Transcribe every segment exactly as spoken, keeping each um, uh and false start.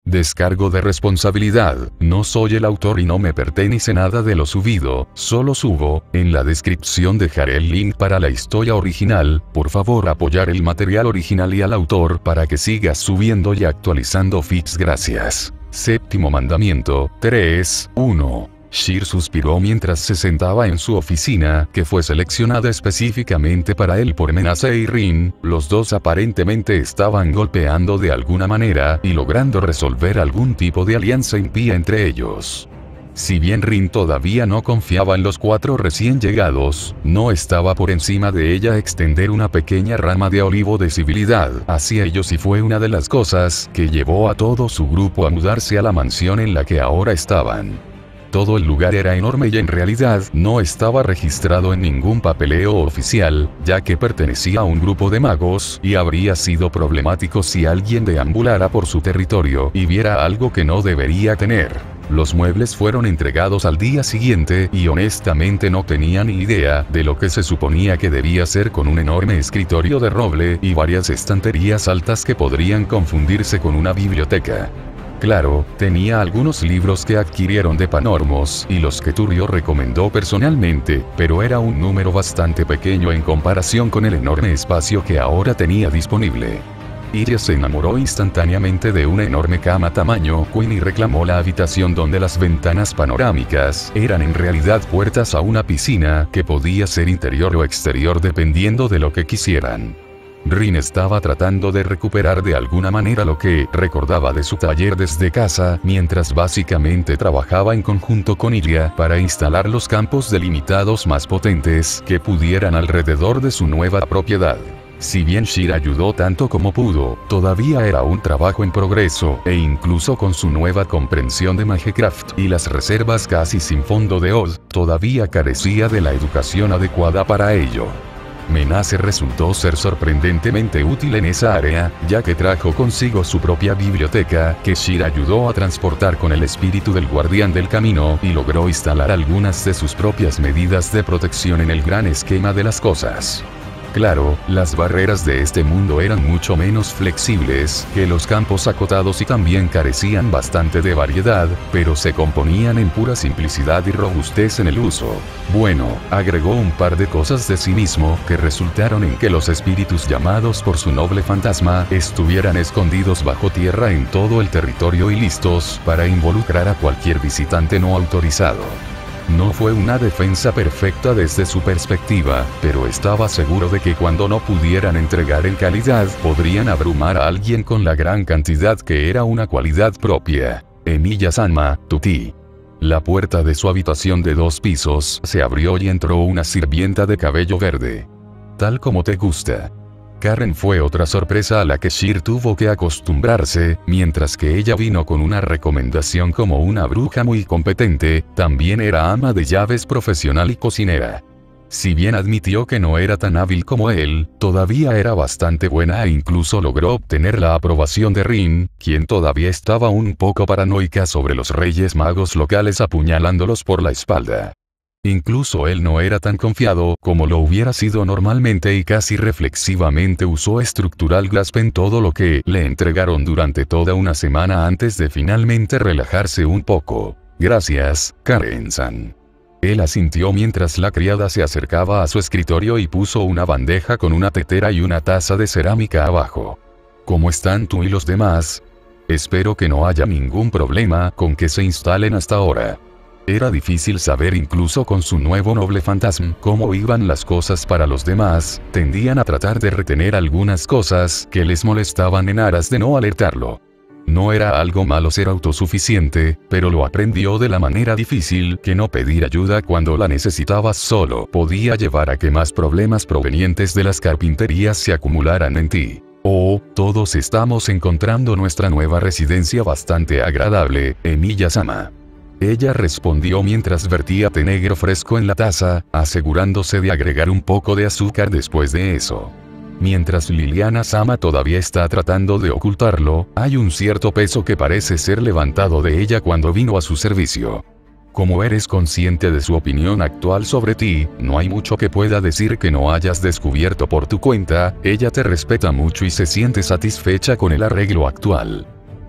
Descargo de responsabilidad, no soy el autor y no me pertenece nada de lo subido, solo subo. En la descripción dejaré el link para la historia original, por favor apoyar el material original y al autor para que sigas subiendo y actualizando feeds, gracias. Séptimo mandamiento, tres, uno. Sheer suspiró mientras se sentaba en su oficina, que fue seleccionada específicamente para él por Menace y Rin. Los dos aparentemente estaban golpeando de alguna manera y logrando resolver algún tipo de alianza impía entre ellos. Si bien Rin todavía no confiaba en los cuatro recién llegados, no estaba por encima de ella extender una pequeña rama de olivo de civilidad hacia ellos, y fue una de las cosas que llevó a todo su grupo a mudarse a la mansión en la que ahora estaban. Todo el lugar era enorme y en realidad no estaba registrado en ningún papeleo oficial, ya que pertenecía a un grupo de magos, y habría sido problemático si alguien deambulara por su territorio y viera algo que no debería tener. Los muebles fueron entregados al día siguiente y honestamente no tenía ni idea de lo que se suponía que debía ser, con un enorme escritorio de roble y varias estanterías altas que podrían confundirse con una biblioteca. Claro, tenía algunos libros que adquirieron de Panormos y los que Turio recomendó personalmente, pero era un número bastante pequeño en comparación con el enorme espacio que ahora tenía disponible. Iria se enamoró instantáneamente de una enorme cama tamaño queen y reclamó la habitación donde las ventanas panorámicas eran en realidad puertas a una piscina que podía ser interior o exterior dependiendo de lo que quisieran. Rin estaba tratando de recuperar de alguna manera lo que recordaba de su taller desde casa, mientras básicamente trabajaba en conjunto con Iria para instalar los campos delimitados más potentes que pudieran alrededor de su nueva propiedad. Si bien Sheer ayudó tanto como pudo, todavía era un trabajo en progreso, e incluso con su nueva comprensión de Magecraft y las reservas casi sin fondo de Oz, todavía carecía de la educación adecuada para ello. Menace resultó ser sorprendentemente útil en esa área, ya que trajo consigo su propia biblioteca, que Sheer ayudó a transportar con el espíritu del guardián del camino, y logró instalar algunas de sus propias medidas de protección en el gran esquema de las cosas. Claro, las barreras de este mundo eran mucho menos flexibles que los campos acotados y también carecían bastante de variedad, pero se componían en pura simplicidad y robustez en el uso. Bueno, agregó un par de cosas de sí mismo que resultaron en que los espíritus llamados por su noble fantasma estuvieran escondidos bajo tierra en todo el territorio y listos para involucrar a cualquier visitante no autorizado. No fue una defensa perfecta desde su perspectiva, pero estaba seguro de que cuando no pudieran entregar en calidad, podrían abrumar a alguien con la gran cantidad que era una cualidad propia. Emilia-sama, Tuti. La puerta de su habitación de dos pisos se abrió y entró una sirvienta de cabello verde. Tal como te gusta. Karen fue otra sorpresa a la que Sheer tuvo que acostumbrarse, mientras que ella vino con una recomendación como una bruja muy competente, también era ama de llaves profesional y cocinera. Si bien admitió que no era tan hábil como él, todavía era bastante buena e incluso logró obtener la aprobación de Rin, quien todavía estaba un poco paranoica sobre los reyes magos locales apuñalándolos por la espalda. Incluso él no era tan confiado como lo hubiera sido normalmente y casi reflexivamente usó Structural Grasp en todo lo que le entregaron durante toda una semana antes de finalmente relajarse un poco. Gracias, Karen-san. Él asintió mientras la criada se acercaba a su escritorio y puso una bandeja con una tetera y una taza de cerámica abajo. ¿Cómo están tú y los demás? Espero que no haya ningún problema con que se instalen hasta ahora. Era difícil saber incluso con su nuevo noble fantasma cómo iban las cosas para los demás, tendían a tratar de retener algunas cosas que les molestaban en aras de no alertarlo. No era algo malo ser autosuficiente, pero lo aprendió de la manera difícil que no pedir ayuda cuando la necesitabas solo podía llevar a que más problemas provenientes de las carpinterías se acumularan en ti. Oh, todos estamos encontrando nuestra nueva residencia bastante agradable, Emilia-sama. Ella respondió mientras vertía té negro fresco en la taza, asegurándose de agregar un poco de azúcar después de eso. Mientras Liliana-sama todavía está tratando de ocultarlo, hay un cierto peso que parece ser levantado de ella cuando vino a su servicio. Como eres consciente de su opinión actual sobre ti, no hay mucho que pueda decir que no hayas descubierto por tu cuenta, ella te respeta mucho y se siente satisfecha con el arreglo actual.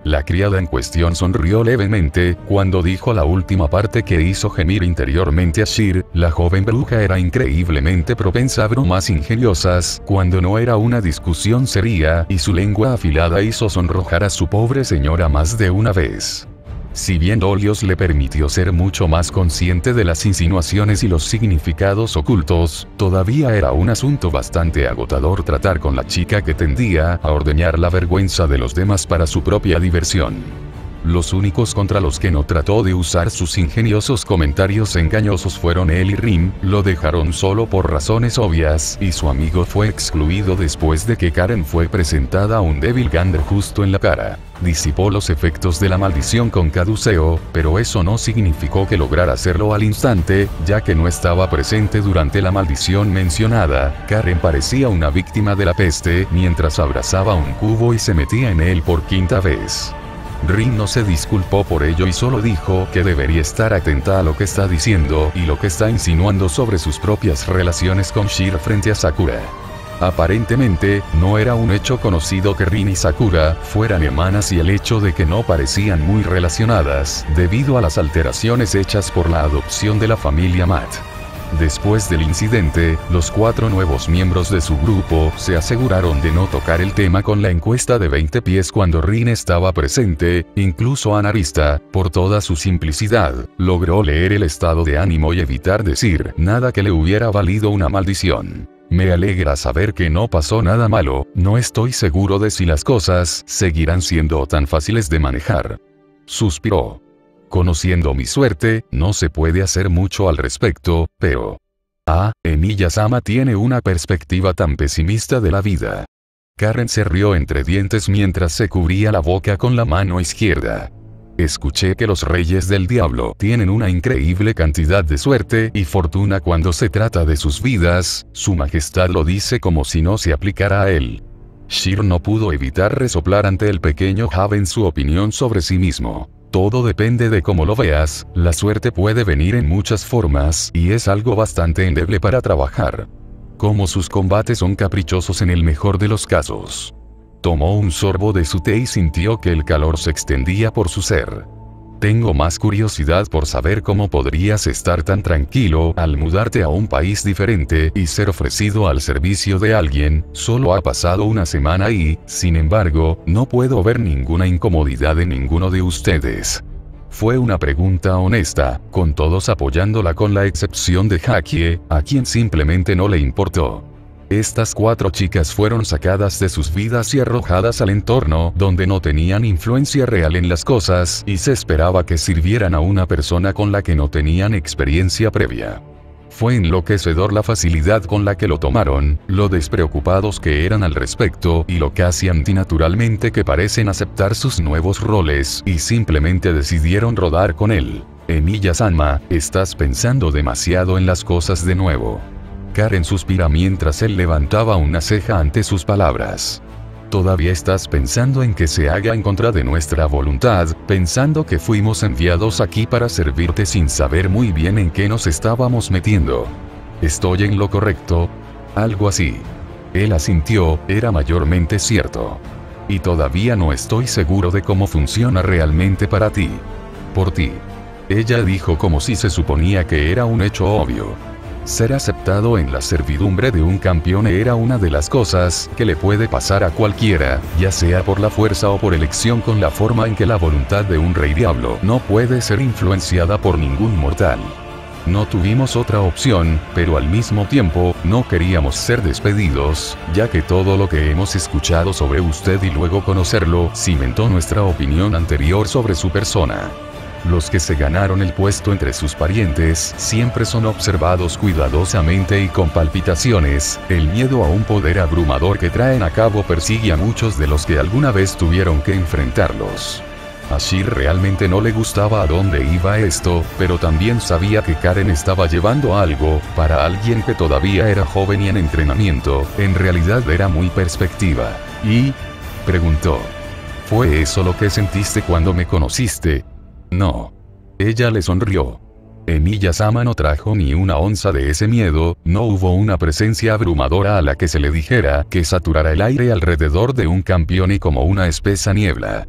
La criada en cuestión sonrió levemente, cuando dijo la última parte que hizo gemir interiormente a Shir. La joven bruja era increíblemente propensa a bromas ingeniosas, cuando no era una discusión seria, y su lengua afilada hizo sonrojar a su pobre señora más de una vez. Si bien Dolios le permitió ser mucho más consciente de las insinuaciones y los significados ocultos, todavía era un asunto bastante agotador tratar con la chica que tendía a ordeñar la vergüenza de los demás para su propia diversión. Los únicos contra los que no trató de usar sus ingeniosos comentarios engañosos fueron él y Rim. Lo dejaron solo por razones obvias, y su amigo fue excluido después de que Karen fue presentada a un débil Gander justo en la cara. Disipó los efectos de la maldición con caduceo, pero eso no significó que lograra hacerlo al instante, ya que no estaba presente durante la maldición mencionada. Karen parecía una víctima de la peste mientras abrazaba un cubo y se metía en él por quinta vez. Rin no se disculpó por ello y solo dijo que debería estar atenta a lo que está diciendo y lo que está insinuando sobre sus propias relaciones con Shir frente a Sakura. Aparentemente, no era un hecho conocido que Rin y Sakura fueran hermanas, y el hecho de que no parecían muy relacionadas, debido a las alteraciones hechas por la adopción de la familia Matt. Después del incidente, los cuatro nuevos miembros de su grupo se aseguraron de no tocar el tema con la encuesta de veinte pies cuando Rin estaba presente. Incluso Anarista, por toda su simplicidad, logró leer el estado de ánimo y evitar decir nada que le hubiera valido una maldición. Me alegra saber que no pasó nada malo. No estoy seguro de si las cosas seguirán siendo tan fáciles de manejar. Suspiró. Conociendo mi suerte, no se puede hacer mucho al respecto, pero... Ah, Emiya-sama tiene una perspectiva tan pesimista de la vida. Karen se rió entre dientes mientras se cubría la boca con la mano izquierda. Escuché que los reyes del diablo tienen una increíble cantidad de suerte y fortuna cuando se trata de sus vidas. Su majestad lo dice como si no se aplicara a él. Shir no pudo evitar resoplar ante el pequeño Haven su opinión sobre sí mismo. Todo depende de cómo lo veas. La suerte puede venir en muchas formas, y es algo bastante endeble para trabajar. Como sus combates son caprichosos en el mejor de los casos. Tomó un sorbo de su té y sintió que el calor se extendía por su ser. Tengo más curiosidad por saber cómo podrías estar tan tranquilo al mudarte a un país diferente y ser ofrecido al servicio de alguien. Solo ha pasado una semana y, sin embargo, no puedo ver ninguna incomodidad en ninguno de ustedes. Fue una pregunta honesta, con todos apoyándola con la excepción de Hakie, a quien simplemente no le importó. Estas cuatro chicas fueron sacadas de sus vidas y arrojadas al entorno donde no tenían influencia real en las cosas y se esperaba que sirvieran a una persona con la que no tenían experiencia previa. Fue enloquecedor la facilidad con la que lo tomaron, lo despreocupados que eran al respecto y lo casi antinaturalmente que parecen aceptar sus nuevos roles y simplemente decidieron rodar con él. Emiya-sama, estás pensando demasiado en las cosas de nuevo. Karen suspira mientras él levantaba una ceja ante sus palabras. Todavía estás pensando en que se haga en contra de nuestra voluntad, pensando que fuimos enviados aquí para servirte sin saber muy bien en qué nos estábamos metiendo. ¿Estoy en lo correcto? Algo así. Él asintió, era mayormente cierto. Y todavía no estoy seguro de cómo funciona realmente para ti. Por ti. Ella dijo como si se suponía que era un hecho obvio. Ser aceptado en la servidumbre de un campeón era una de las cosas que le puede pasar a cualquiera, ya sea por la fuerza o por elección, con la forma en que la voluntad de un rey diablo no puede ser influenciada por ningún mortal. No tuvimos otra opción, pero al mismo tiempo, no queríamos ser despedidos, ya que todo lo que hemos escuchado sobre usted y luego conocerlo cimentó nuestra opinión anterior sobre su persona. Los que se ganaron el puesto entre sus parientes siempre son observados cuidadosamente y con palpitaciones. El miedo a un poder abrumador que traen a cabo persigue a muchos de los que alguna vez tuvieron que enfrentarlos. A Shir realmente no le gustaba a dónde iba esto, pero también sabía que Karen estaba llevando algo. Para alguien que todavía era joven y en entrenamiento, en realidad era muy perspectiva. ¿Y? Preguntó. ¿Fue eso lo que sentiste cuando me conociste? No. Ella le sonrió. Emiya-sama no trajo ni una onza de ese miedo, no hubo una presencia abrumadora a la que se le dijera que saturara el aire alrededor de un campeón y como una espesa niebla.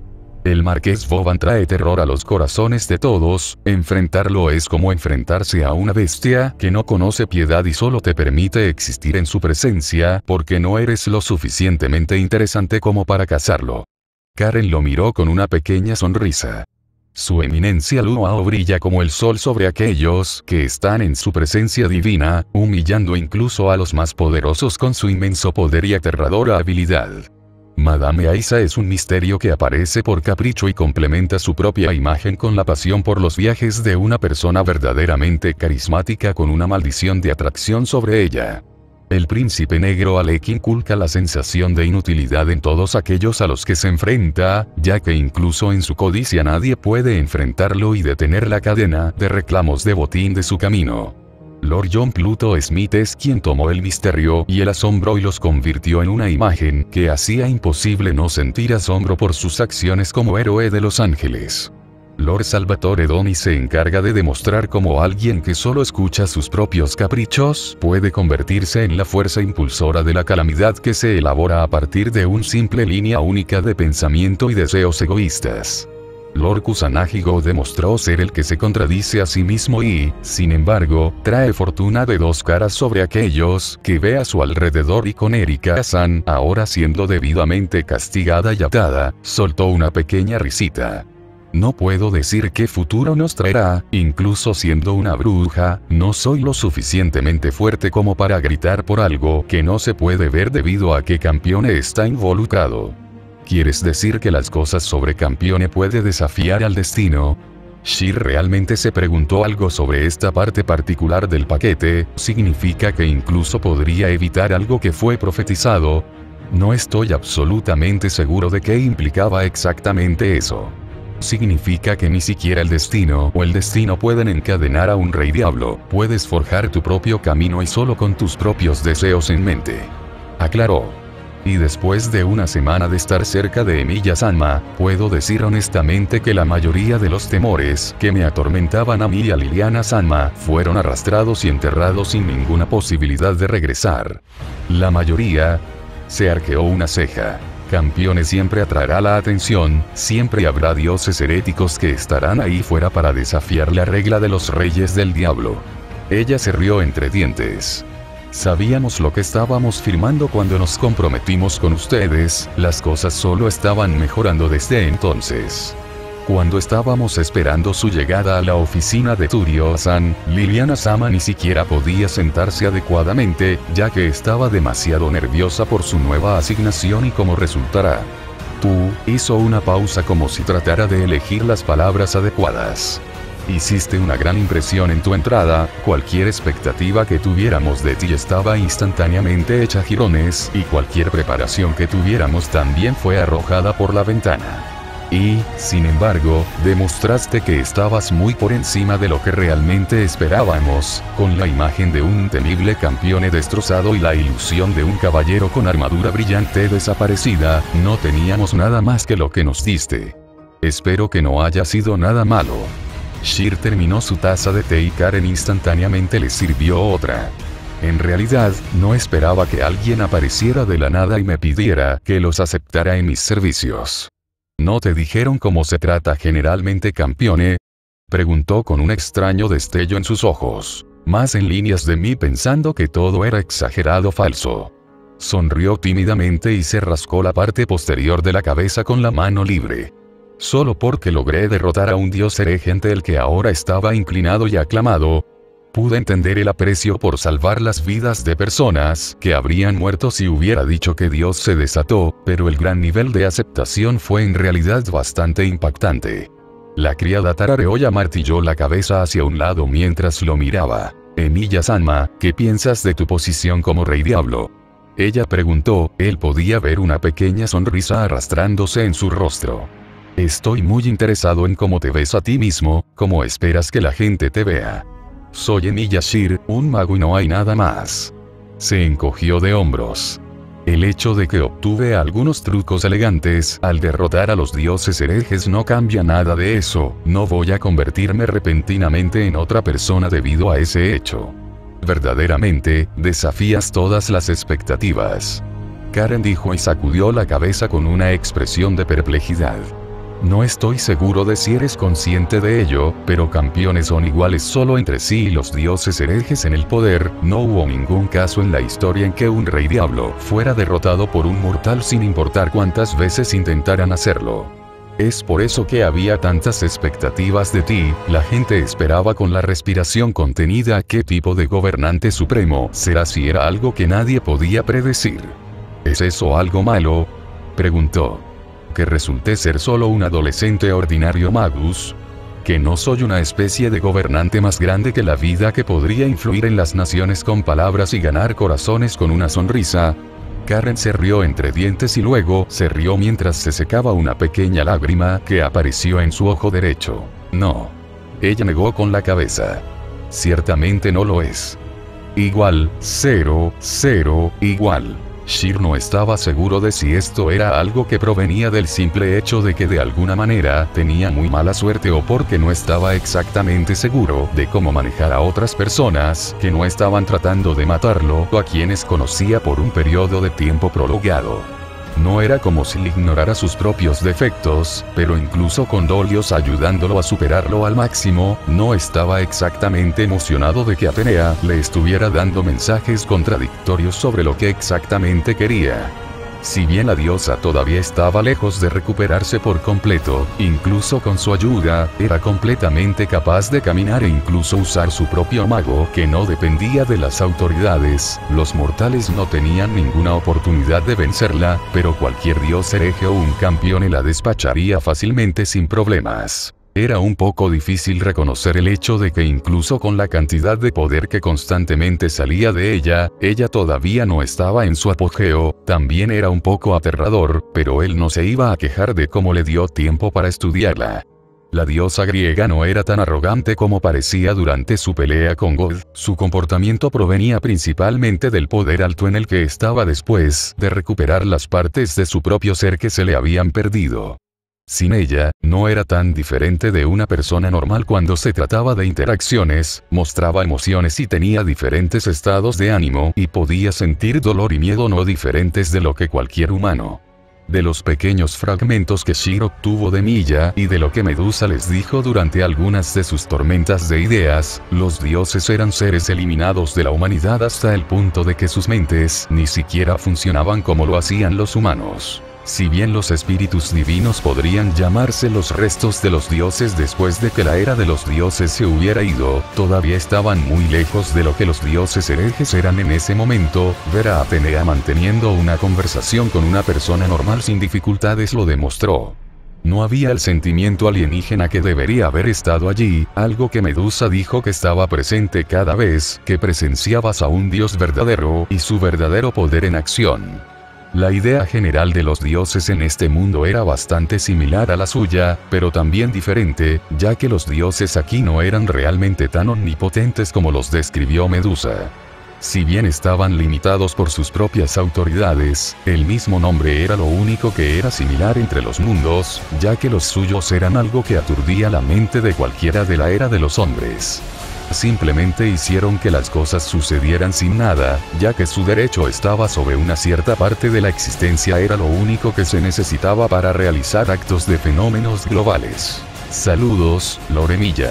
El Marqués Boban trae terror a los corazones de todos, enfrentarlo es como enfrentarse a una bestia que no conoce piedad y solo te permite existir en su presencia porque no eres lo suficientemente interesante como para cazarlo. Karen lo miró con una pequeña sonrisa. Su eminencia Luo brilla como el sol sobre aquellos que están en su presencia divina, humillando incluso a los más poderosos con su inmenso poder y aterradora habilidad. Madame Aisa es un misterio que aparece por capricho y complementa su propia imagen con la pasión por los viajes de una persona verdaderamente carismática con una maldición de atracción sobre ella. El príncipe negro Alec inculca la sensación de inutilidad en todos aquellos a los que se enfrenta, ya que incluso en su codicia nadie puede enfrentarlo y detener la cadena de reclamos de botín de su camino. Lord John Pluto Smith es quien tomó el misterio y el asombro y los convirtió en una imagen que hacía imposible no sentir asombro por sus acciones como héroe de los ángeles. Lord Salvatore Doni se encarga de demostrar cómo alguien que solo escucha sus propios caprichos puede convertirse en la fuerza impulsora de la calamidad que se elabora a partir de una simple línea única de pensamiento y deseos egoístas. Lord Kusanagi Go demostró ser el que se contradice a sí mismo y, sin embargo, trae fortuna de dos caras sobre aquellos que ve a su alrededor y con Erika-san, ahora siendo debidamente castigada y atada, soltó una pequeña risita. No puedo decir qué futuro nos traerá, incluso siendo una bruja, no soy lo suficientemente fuerte como para gritar por algo que no se puede ver debido a que Campione está involucrado. ¿Quieres decir que las cosas sobre Campione puede desafiar al destino? Shir realmente se preguntó algo sobre esta parte particular del paquete, ¿significa que incluso podría evitar algo que fue profetizado? No estoy absolutamente seguro de qué implicaba exactamente eso. Significa que ni siquiera el destino o el destino pueden encadenar a un rey diablo, puedes forjar tu propio camino y solo con tus propios deseos en mente. Aclaró. Y después de una semana de estar cerca de Emiya-sama, puedo decir honestamente que la mayoría de los temores que me atormentaban a mí y a Liliana-sama fueron arrastrados y enterrados sin ninguna posibilidad de regresar. La mayoría... Se arqueó una ceja. Campione siempre atraerá la atención, siempre habrá dioses heréticos que estarán ahí fuera para desafiar la regla de los reyes del diablo. Ella se rió entre dientes. Sabíamos lo que estábamos firmando cuando nos comprometimos con ustedes, las cosas solo estaban mejorando desde entonces. Cuando estábamos esperando su llegada a la oficina de Turio-san, Liliana-sama ni siquiera podía sentarse adecuadamente, ya que estaba demasiado nerviosa por su nueva asignación y como resultará. Tú, hizo una pausa como si tratara de elegir las palabras adecuadas. Hiciste una gran impresión en tu entrada, cualquier expectativa que tuviéramos de ti estaba instantáneamente hecha jirones, y cualquier preparación que tuviéramos también fue arrojada por la ventana. Y, sin embargo, demostraste que estabas muy por encima de lo que realmente esperábamos, con la imagen de un temible Campione destrozado y la ilusión de un caballero con armadura brillante desaparecida, no teníamos nada más que lo que nos diste. Espero que no haya sido nada malo. Shir terminó su taza de té y Karen instantáneamente le sirvió otra. En realidad, no esperaba que alguien apareciera de la nada y me pidiera que los aceptara en mis servicios. ¿No te dijeron cómo se trata generalmente Campione? Preguntó con un extraño destello en sus ojos, más en líneas de mí pensando que todo era exagerado falso. Sonrió tímidamente y se rascó la parte posterior de la cabeza con la mano libre. Solo porque logré derrotar a un dios hereje ante el que ahora estaba inclinado y aclamado, pude entender el aprecio por salvar las vidas de personas que habrían muerto si hubiera dicho que Dios se desató, pero el gran nivel de aceptación fue en realidad bastante impactante. La criada tarareó y martilló la cabeza hacia un lado mientras lo miraba. Emiya-sama, ¿qué piensas de tu posición como rey diablo? Ella preguntó, él podía ver una pequeña sonrisa arrastrándose en su rostro. Estoy muy interesado en cómo te ves a ti mismo, cómo esperas que la gente te vea. Soy Emiya Shir, un mago y no hay nada más. Se encogió de hombros. El hecho de que obtuve algunos trucos elegantes al derrotar a los dioses herejes no cambia nada de eso, no voy a convertirme repentinamente en otra persona debido a ese hecho. Verdaderamente, desafías todas las expectativas. Karen dijo y sacudió la cabeza con una expresión de perplejidad. No estoy seguro de si eres consciente de ello, pero campeones son iguales solo entre sí y los dioses herejes en el poder. No hubo ningún caso en la historia en que un rey diablo fuera derrotado por un mortal sin importar cuántas veces intentaran hacerlo. Es por eso que había tantas expectativas de ti. La gente esperaba con la respiración contenida qué tipo de gobernante supremo será, si era algo que nadie podía predecir. ¿Es eso algo malo?, preguntó. ¿Que resulté ser solo un adolescente ordinario Magus? ¿Que no soy una especie de gobernante más grande que la vida que podría influir en las naciones con palabras y ganar corazones con una sonrisa? Karen se rió entre dientes y luego se rió mientras se secaba una pequeña lágrima que apareció en su ojo derecho. No. Ella negó con la cabeza. Ciertamente no lo es. Igual, cero, cero, igual. Shir no estaba seguro de si esto era algo que provenía del simple hecho de que de alguna manera tenía muy mala suerte o porque no estaba exactamente seguro de cómo manejar a otras personas que no estaban tratando de matarlo o a quienes conocía por un periodo de tiempo prolongado. No era como si ignorara sus propios defectos, pero incluso con Dolios ayudándolo a superarlo al máximo, no estaba exactamente emocionado de que Atenea le estuviera dando mensajes contradictorios sobre lo que exactamente quería. Si bien la diosa todavía estaba lejos de recuperarse por completo, incluso con su ayuda, era completamente capaz de caminar e incluso usar su propio mago que no dependía de las autoridades. Los mortales no tenían ninguna oportunidad de vencerla, pero cualquier dios hereje o un campeón la despacharía fácilmente sin problemas. Era un poco difícil reconocer el hecho de que incluso con la cantidad de poder que constantemente salía de ella, ella todavía no estaba en su apogeo. También era un poco aterrador, pero él no se iba a quejar de cómo le dio tiempo para estudiarla. La diosa griega no era tan arrogante como parecía durante su pelea con God. Su comportamiento provenía principalmente del poder alto en el que estaba después de recuperar las partes de su propio ser que se le habían perdido. Sin ella, no era tan diferente de una persona normal cuando se trataba de interacciones, mostraba emociones y tenía diferentes estados de ánimo y podía sentir dolor y miedo no diferentes de lo que cualquier humano. De los pequeños fragmentos que Shir obtuvo de Milla y de lo que Medusa les dijo durante algunas de sus tormentas de ideas, los dioses eran seres eliminados de la humanidad hasta el punto de que sus mentes ni siquiera funcionaban como lo hacían los humanos. Si bien los espíritus divinos podrían llamarse los restos de los dioses después de que la era de los dioses se hubiera ido, todavía estaban muy lejos de lo que los dioses herejes eran en ese momento. Ver a Atenea manteniendo una conversación con una persona normal sin dificultades lo demostró. No había el sentimiento alienígena que debería haber estado allí, algo que Medusa dijo que estaba presente cada vez que presenciabas a un dios verdadero y su verdadero poder en acción. La idea general de los dioses en este mundo era bastante similar a la suya, pero también diferente, ya que los dioses aquí no eran realmente tan omnipotentes como los describió Medusa. Si bien estaban limitados por sus propias autoridades, el mismo nombre era lo único que era similar entre los mundos, ya que los suyos eran algo que aturdía la mente de cualquiera de la era de los hombres. Simplemente hicieron que las cosas sucedieran sin nada, ya que su derecho estaba sobre una cierta parte de la existencia era lo único que se necesitaba para realizar actos de fenómenos globales. Saludos, Loremilla.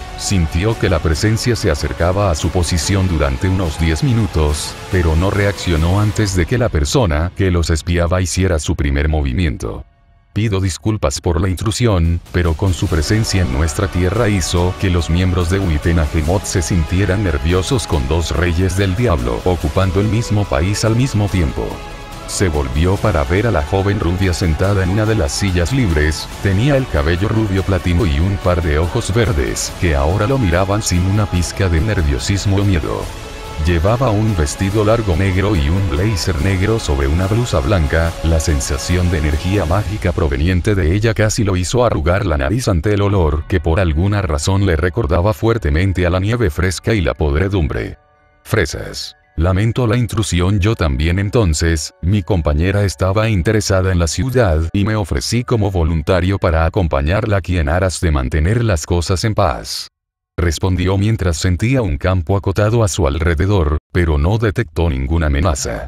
Sintió que la presencia se acercaba a su posición durante unos diez minutos, pero no reaccionó antes de que la persona que los espiaba hiciera su primer movimiento. Pido disculpas por la intrusión, pero con su presencia en nuestra tierra hizo que los miembros de Uitenahemot se sintieran nerviosos con dos reyes del diablo ocupando el mismo país al mismo tiempo. Se volvió para ver a la joven rubia sentada en una de las sillas libres, tenía el cabello rubio platino y un par de ojos verdes que ahora lo miraban sin una pizca de nerviosismo o miedo. Llevaba un vestido largo negro y un blazer negro sobre una blusa blanca. La sensación de energía mágica proveniente de ella casi lo hizo arrugar la nariz ante el olor que por alguna razón le recordaba fuertemente a la nieve fresca y la podredumbre. Fresas. Lamento la intrusión. Yo también. Entonces, mi compañera estaba interesada en la ciudad y me ofrecí como voluntario para acompañarla aquí en aras de mantener las cosas en paz. Respondió mientras sentía un campo acotado a su alrededor, pero no detectó ninguna amenaza.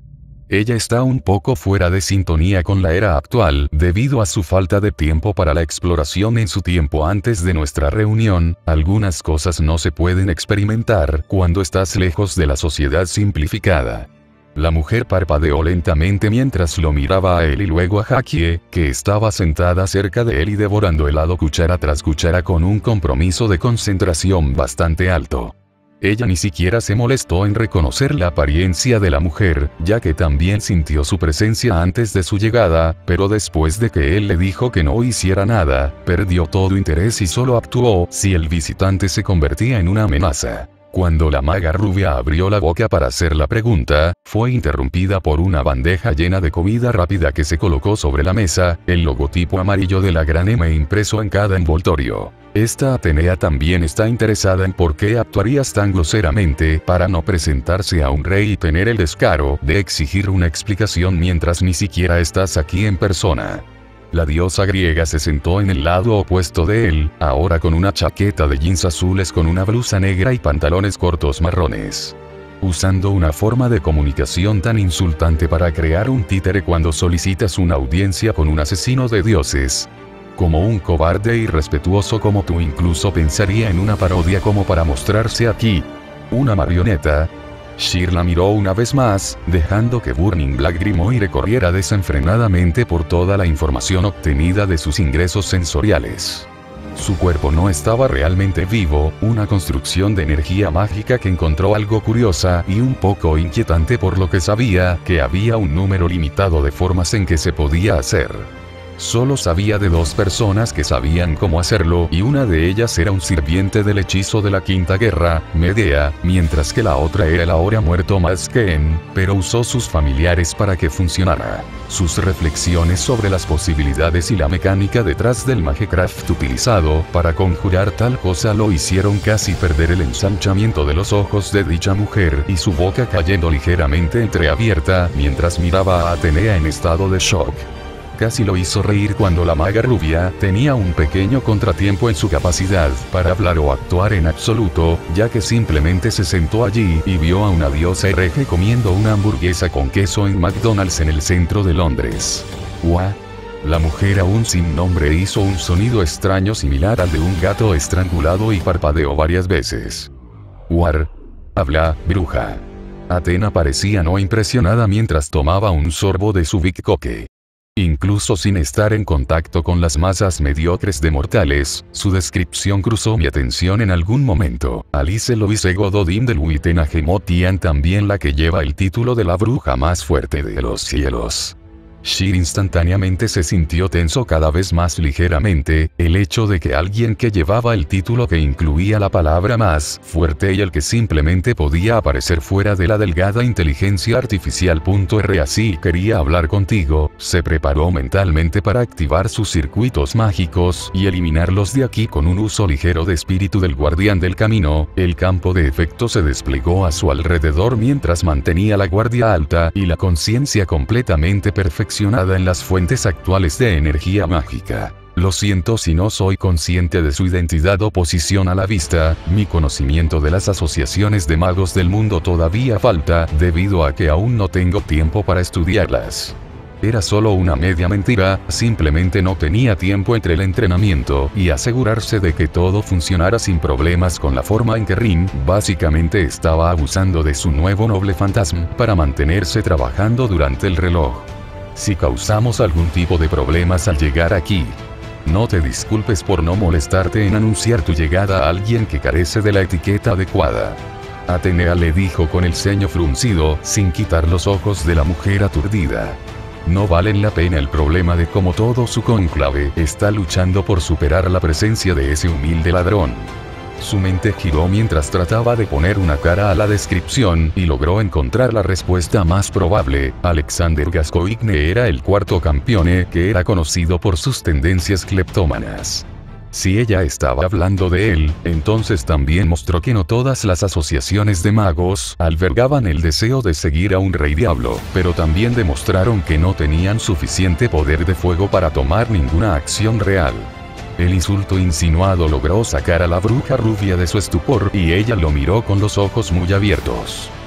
Ella está un poco fuera de sintonía con la era actual debido a su falta de tiempo para la exploración en su tiempo antes de nuestra reunión. Algunas cosas no se pueden experimentar cuando estás lejos de la sociedad simplificada. La mujer parpadeó lentamente mientras lo miraba a él y luego a Jackie, que estaba sentada cerca de él y devorando helado cuchara tras cuchara con un compromiso de concentración bastante alto. Ella ni siquiera se molestó en reconocer la apariencia de la mujer, ya que también sintió su presencia antes de su llegada, pero después de que él le dijo que no hiciera nada, perdió todo interés y solo actuó si el visitante se convertía en una amenaza. Cuando la maga rubia abrió la boca para hacer la pregunta, fue interrumpida por una bandeja llena de comida rápida que se colocó sobre la mesa, el logotipo amarillo de la gran M impreso en cada envoltorio. Esta Atenea también está interesada en por qué actuarías tan groseramente para no presentarse a un rey y tener el descaro de exigir una explicación mientras ni siquiera estás aquí en persona. La diosa griega se sentó en el lado opuesto de él, ahora con una chaqueta de jeans azules con una blusa negra y pantalones cortos marrones. Usando una forma de comunicación tan insultante para crear un títere cuando solicitas una audiencia con un asesino de dioses. Como un cobarde irrespetuoso como tú incluso pensaría en una parodia como para mostrarse aquí. Una marioneta. Sheer la miró una vez más, dejando que Burning Black Grimoire recorriera desenfrenadamente por toda la información obtenida de sus ingresos sensoriales. Su cuerpo no estaba realmente vivo, una construcción de energía mágica que encontró algo curiosa y un poco inquietante por lo que sabía que había un número limitado de formas en que se podía hacer. Solo sabía de dos personas que sabían cómo hacerlo y una de ellas era un sirviente del hechizo de la Quinta Guerra, Medea, mientras que la otra era el ahora muerto Masken, pero usó sus familiares para que funcionara. Sus reflexiones sobre las posibilidades y la mecánica detrás del Magecraft utilizado para conjurar tal cosa lo hicieron casi perder el ensanchamiento de los ojos de dicha mujer y su boca cayendo ligeramente entreabierta mientras miraba a Atenea en estado de shock. Casi lo hizo reír cuando la maga rubia tenía un pequeño contratiempo en su capacidad para hablar o actuar en absoluto, ya que simplemente se sentó allí y vio a una diosa hereje comiendo una hamburguesa con queso en McDonald's en el centro de Londres. ¿What? La mujer aún sin nombre hizo un sonido extraño similar al de un gato estrangulado y parpadeó varias veces. War. Habla, bruja. Atena parecía no impresionada mientras tomaba un sorbo de su Big Coke. Incluso sin estar en contacto con las masas mediocres de mortales, su descripción cruzó mi atención en algún momento. Alice Louise Gododin del Witenagemotian, también la que lleva el título de la bruja más fuerte de los cielos. Sheer instantáneamente se sintió tenso cada vez más ligeramente, el hecho de que alguien que llevaba el título que incluía la palabra más fuerte y el que simplemente podía aparecer fuera de la delgada inteligencia artificial. R así quería hablar contigo, se preparó mentalmente para activar sus circuitos mágicos y eliminarlos de aquí con un uso ligero de espíritu del guardián del camino. El campo de efecto se desplegó a su alrededor mientras mantenía la guardia alta y la conciencia completamente perfecta en las fuentes actuales de energía mágica. Lo siento si no soy consciente de su identidad o posición a la vista, mi conocimiento de las asociaciones de magos del mundo todavía falta, debido a que aún no tengo tiempo para estudiarlas. Era solo una media mentira, simplemente no tenía tiempo entre el entrenamiento y asegurarse de que todo funcionara sin problemas con la forma en que Rin, básicamente estaba abusando de su nuevo noble fantasma para mantenerse trabajando durante el reloj. Si causamos algún tipo de problemas al llegar aquí, no te disculpes por no molestarte en anunciar tu llegada a alguien que carece de la etiqueta adecuada. Atenea le dijo con el ceño fruncido, sin quitar los ojos de la mujer aturdida. No valen la pena el problema de cómo todo su cónclave está luchando por superar la presencia de ese humilde ladrón. Su mente giró mientras trataba de poner una cara a la descripción y logró encontrar la respuesta más probable. Alexander Gascoigne era el cuarto campeón que era conocido por sus tendencias cleptómanas. Si ella estaba hablando de él, entonces también mostró que no todas las asociaciones de magos albergaban el deseo de seguir a un rey diablo, pero también demostraron que no tenían suficiente poder de fuego para tomar ninguna acción real. El insulto insinuado logró sacar a la bruja rubia de su estupor y ella lo miró con los ojos muy abiertos.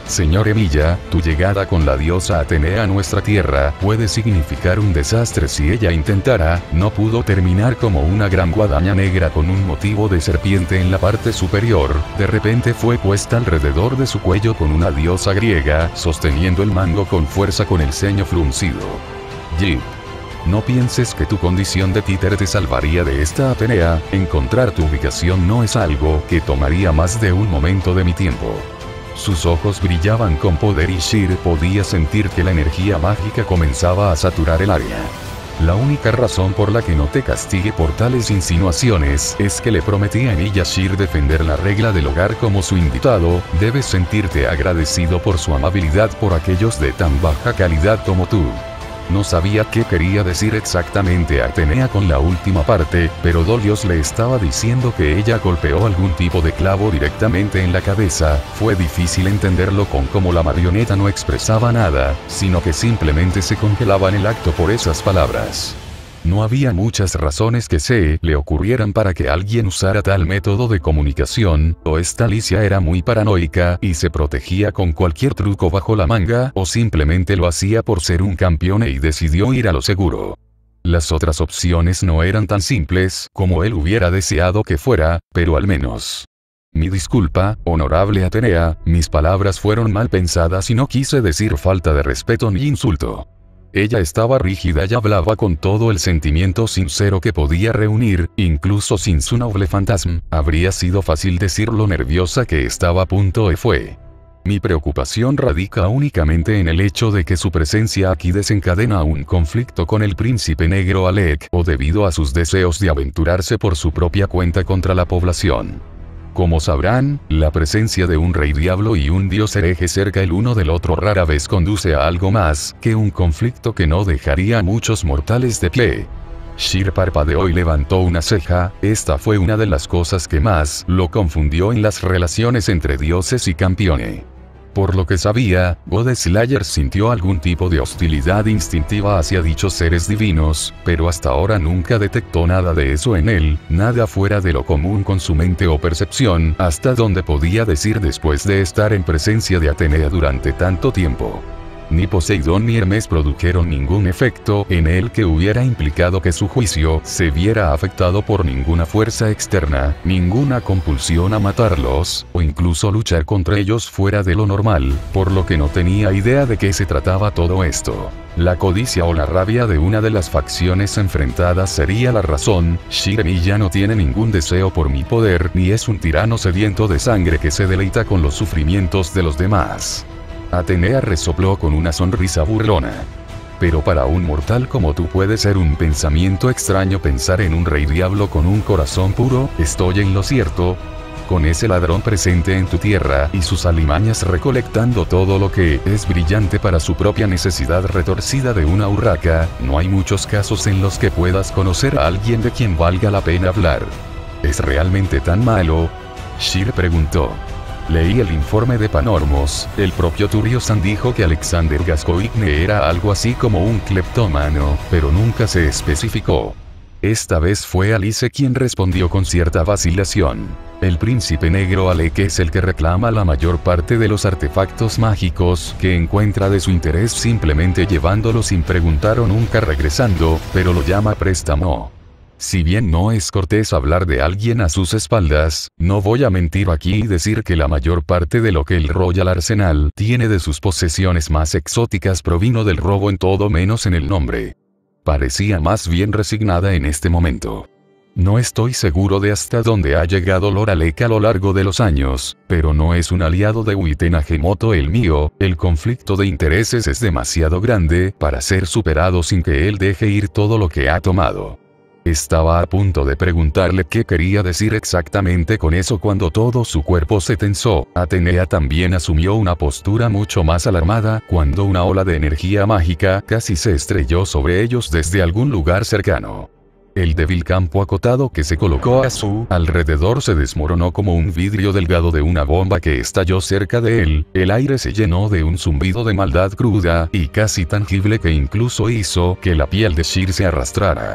Señor Emilia, tu llegada con la diosa Atenea a nuestra tierra puede significar un desastre si ella intentara. No pudo terminar como una gran guadaña negra con un motivo de serpiente en la parte superior. De repente fue puesta alrededor de su cuello con una diosa griega, sosteniendo el mango con fuerza con el ceño fruncido. Jip. No pienses que tu condición de títere te salvaría de esta Atenea. Encontrar tu ubicación no es algo que tomaría más de un momento de mi tiempo. Sus ojos brillaban con poder y Shir podía sentir que la energía mágica comenzaba a saturar el área. La única razón por la que no te castigue por tales insinuaciones es que le prometí a Emilia Shir defender la regla del hogar como su invitado. Debes sentirte agradecido por su amabilidad por aquellos de tan baja calidad como tú. No sabía qué quería decir exactamente a Atenea con la última parte, pero Dolios le estaba diciendo que ella golpeó algún tipo de clavo directamente en la cabeza. Fue difícil entenderlo con cómo la marioneta no expresaba nada, sino que simplemente se congelaba en el acto por esas palabras. No había muchas razones que se le ocurrieran para que alguien usara tal método de comunicación, o esta Alicia era muy paranoica y se protegía con cualquier truco bajo la manga, o simplemente lo hacía por ser un campeón y decidió ir a lo seguro. Las otras opciones no eran tan simples como él hubiera deseado que fuera, pero al menos. Mi disculpa, honorable Atenea, mis palabras fueron mal pensadas y no quise decir falta de respeto ni insulto. Ella estaba rígida y hablaba con todo el sentimiento sincero que podía reunir, incluso sin su noble fantasma. Habría sido fácil decir lo nerviosa que estaba a punto de fue. Mi preocupación radica únicamente en el hecho de que su presencia aquí desencadena un conflicto con el príncipe negro Alec, o debido a sus deseos de aventurarse por su propia cuenta contra la población. Como sabrán, la presencia de un rey diablo y un dios hereje cerca el uno del otro rara vez conduce a algo más que un conflicto que no dejaría a muchos mortales de pie. Shir parpadeó y levantó una ceja. Esta fue una de las cosas que más lo confundió en las relaciones entre dioses y campeone. Por lo que sabía, Godeslayer sintió algún tipo de hostilidad instintiva hacia dichos seres divinos, pero hasta ahora nunca detectó nada de eso en él, nada fuera de lo común con su mente o percepción, hasta donde podía decir después de estar en presencia de Atenea durante tanto tiempo. Ni Poseidón ni Hermes produjeron ningún efecto en él que hubiera implicado que su juicio se viera afectado por ninguna fuerza externa, ninguna compulsión a matarlos, o incluso luchar contra ellos fuera de lo normal, por lo que no tenía idea de qué se trataba todo esto. La codicia o la rabia de una de las facciones enfrentadas sería la razón. Shir Emilia no tiene ningún deseo por mi poder, ni es un tirano sediento de sangre que se deleita con los sufrimientos de los demás. Atenea resopló con una sonrisa burlona. Pero para un mortal como tú puede ser un pensamiento extraño pensar en un rey diablo con un corazón puro. ¿Estoy en lo cierto? Con ese ladrón presente en tu tierra y sus alimañas recolectando todo lo que es brillante para su propia necesidad retorcida de una urraca, no hay muchos casos en los que puedas conocer a alguien de quien valga la pena hablar. ¿Es realmente tan malo? Shir preguntó. Leí el informe de Panormos. El propio Turiosan dijo que Alexander Gascoigne era algo así como un cleptómano, pero nunca se especificó. Esta vez fue Alice quien respondió con cierta vacilación. El príncipe negro Alec es el que reclama la mayor parte de los artefactos mágicos que encuentra de su interés simplemente llevándolo sin preguntar o nunca regresando, pero lo llama préstamo. Si bien no es cortés hablar de alguien a sus espaldas, no voy a mentir aquí y decir que la mayor parte de lo que el Royal Arsenal tiene de sus posesiones más exóticas provino del robo en todo menos en el nombre. Parecía más bien resignada en este momento. No estoy seguro de hasta dónde ha llegado Lord Alec a lo largo de los años, pero no es un aliado de Witten Agemoto el mío. El conflicto de intereses es demasiado grande para ser superado sin que él deje ir todo lo que ha tomado. Estaba a punto de preguntarle qué quería decir exactamente con eso cuando todo su cuerpo se tensó. Atenea también asumió una postura mucho más alarmada cuando una ola de energía mágica casi se estrelló sobre ellos desde algún lugar cercano. El débil campo acotado que se colocó a su alrededor se desmoronó como un vidrio delgado de una bomba que estalló cerca de él. El aire se llenó de un zumbido de maldad cruda y casi tangible que incluso hizo que la piel de Shir se arrastrara.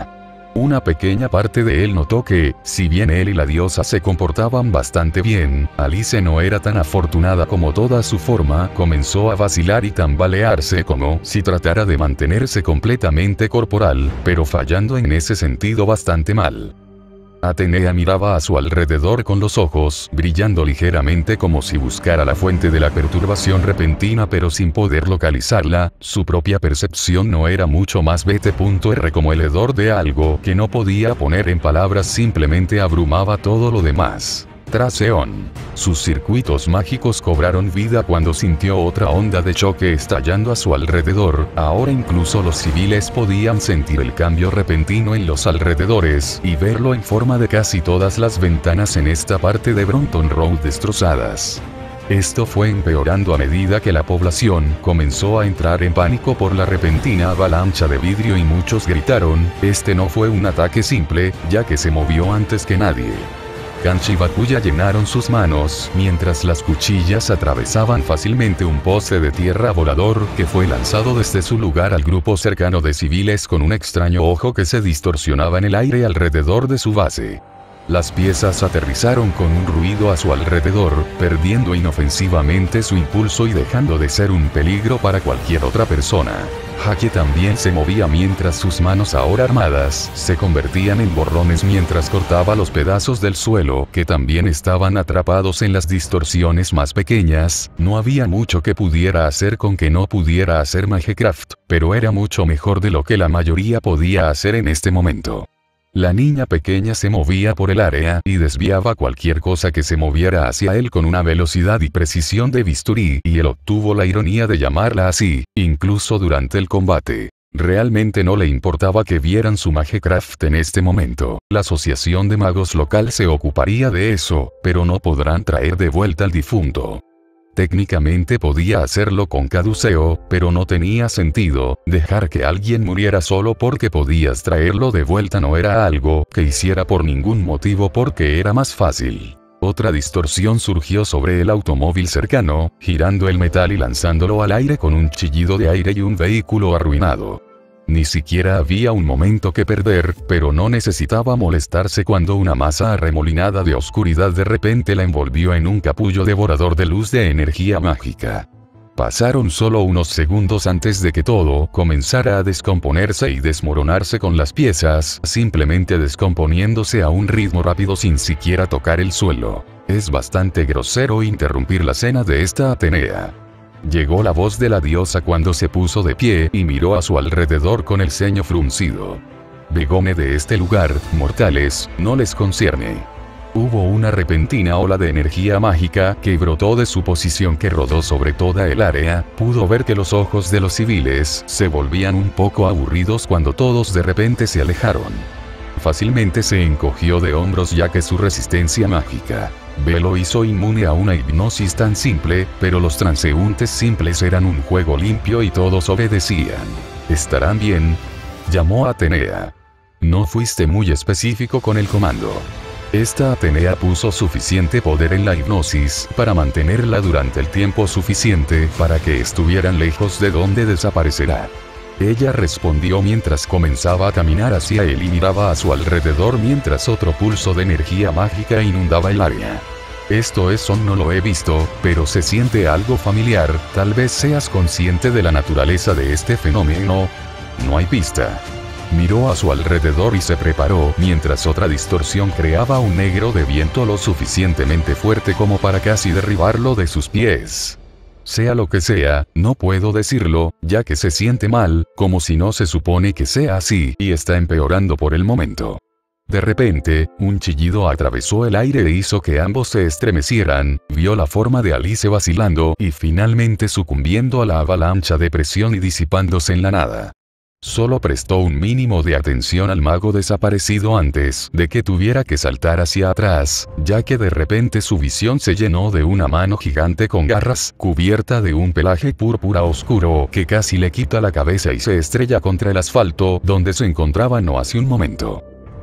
Una pequeña parte de él notó que, si bien él y la diosa se comportaban bastante bien, Alice no era tan afortunada como toda su forma comenzó a vacilar y tambalearse como si tratara de mantenerse completamente corporal, pero fallando en ese sentido bastante mal. Atenea miraba a su alrededor con los ojos brillando ligeramente como si buscara la fuente de la perturbación repentina pero sin poder localizarla. Su propia percepción no era mucho más vete.r como el hedor de algo que no podía poner en palabras, simplemente abrumaba todo lo demás. Tras Eon, sus circuitos mágicos cobraron vida cuando sintió otra onda de choque estallando a su alrededor. Ahora incluso los civiles podían sentir el cambio repentino en los alrededores y verlo en forma de casi todas las ventanas en esta parte de Brompton Road destrozadas. Esto fue empeorando a medida que la población comenzó a entrar en pánico por la repentina avalancha de vidrio y muchos gritaron, este no fue un ataque simple, ya que se movió antes que nadie. Kanchi y Bakuya llenaron sus manos, mientras las cuchillas atravesaban fácilmente un poste de tierra volador que fue lanzado desde su lugar al grupo cercano de civiles con un extraño ojo que se distorsionaba en el aire alrededor de su base. Las piezas aterrizaron con un ruido a su alrededor, perdiendo inofensivamente su impulso y dejando de ser un peligro para cualquier otra persona. Haki también se movía mientras sus manos ahora armadas se convertían en borrones mientras cortaba los pedazos del suelo que también estaban atrapados en las distorsiones más pequeñas. No había mucho que pudiera hacer con que no pudiera hacer Magecraft, pero era mucho mejor de lo que la mayoría podía hacer en este momento. La niña pequeña se movía por el área y desviaba cualquier cosa que se moviera hacia él con una velocidad y precisión de bisturí, y él obtuvo la ironía de llamarla así, incluso durante el combate. Realmente no le importaba que vieran su Magecraft en este momento. La asociación de magos local se ocuparía de eso, pero no podrán traer de vuelta al difunto. Técnicamente podía hacerlo con caduceo, pero no tenía sentido. Dejar que alguien muriera solo porque podías traerlo de vuelta no era algo que hiciera por ningún motivo porque era más fácil. Otra distorsión surgió sobre el automóvil cercano, girando el metal y lanzándolo al aire con un chillido de aire y un vehículo arruinado. Ni siquiera había un momento que perder, pero no necesitaba molestarse cuando una masa arremolinada de oscuridad de repente la envolvió en un capullo devorador de luz de energía mágica. Pasaron solo unos segundos antes de que todo comenzara a descomponerse y desmoronarse con las piezas simplemente descomponiéndose a un ritmo rápido sin siquiera tocar el suelo. Es bastante grosero interrumpir la cena de esta Atenea. Llegó la voz de la diosa cuando se puso de pie y miró a su alrededor con el ceño fruncido. Begone de este lugar, mortales, no les concierne. Hubo una repentina ola de energía mágica que brotó de su posición que rodó sobre toda el área. Pudo ver que los ojos de los civiles se volvían un poco aburridos cuando todos de repente se alejaron. Fácilmente se encogió de hombros ya que su resistencia mágica B lo hizo inmune a una hipnosis tan simple, pero los transeúntes simples eran un juego limpio y todos obedecían. ¿Estarán bien?, llamó a Atenea. No fuiste muy específico con el comando. Esta Atenea puso suficiente poder en la hipnosis para mantenerla durante el tiempo suficiente para que estuvieran lejos de donde desaparecerá. Ella respondió mientras comenzaba a caminar hacia él y miraba a su alrededor mientras otro pulso de energía mágica inundaba el área. Esto es no lo he visto, pero se siente algo familiar, tal vez seas consciente de la naturaleza de este fenómeno. No hay pista. Miró a su alrededor y se preparó mientras otra distorsión creaba un negro de viento lo suficientemente fuerte como para casi derribarlo de sus pies. Sea lo que sea, no puedo decirlo, ya que se siente mal, como si no se supone que sea así, y está empeorando por el momento. De repente, un chillido atravesó el aire e hizo que ambos se estremecieran, vio la forma de Alice vacilando y finalmente sucumbiendo a la avalancha de presión y disipándose en la nada. Solo prestó un mínimo de atención al mago desaparecido antes de que tuviera que saltar hacia atrás, ya que de repente su visión se llenó de una mano gigante con garras, cubierta de un pelaje púrpura oscuro que casi le quita la cabeza y se estrella contra el asfalto donde se encontraba no hace un momento.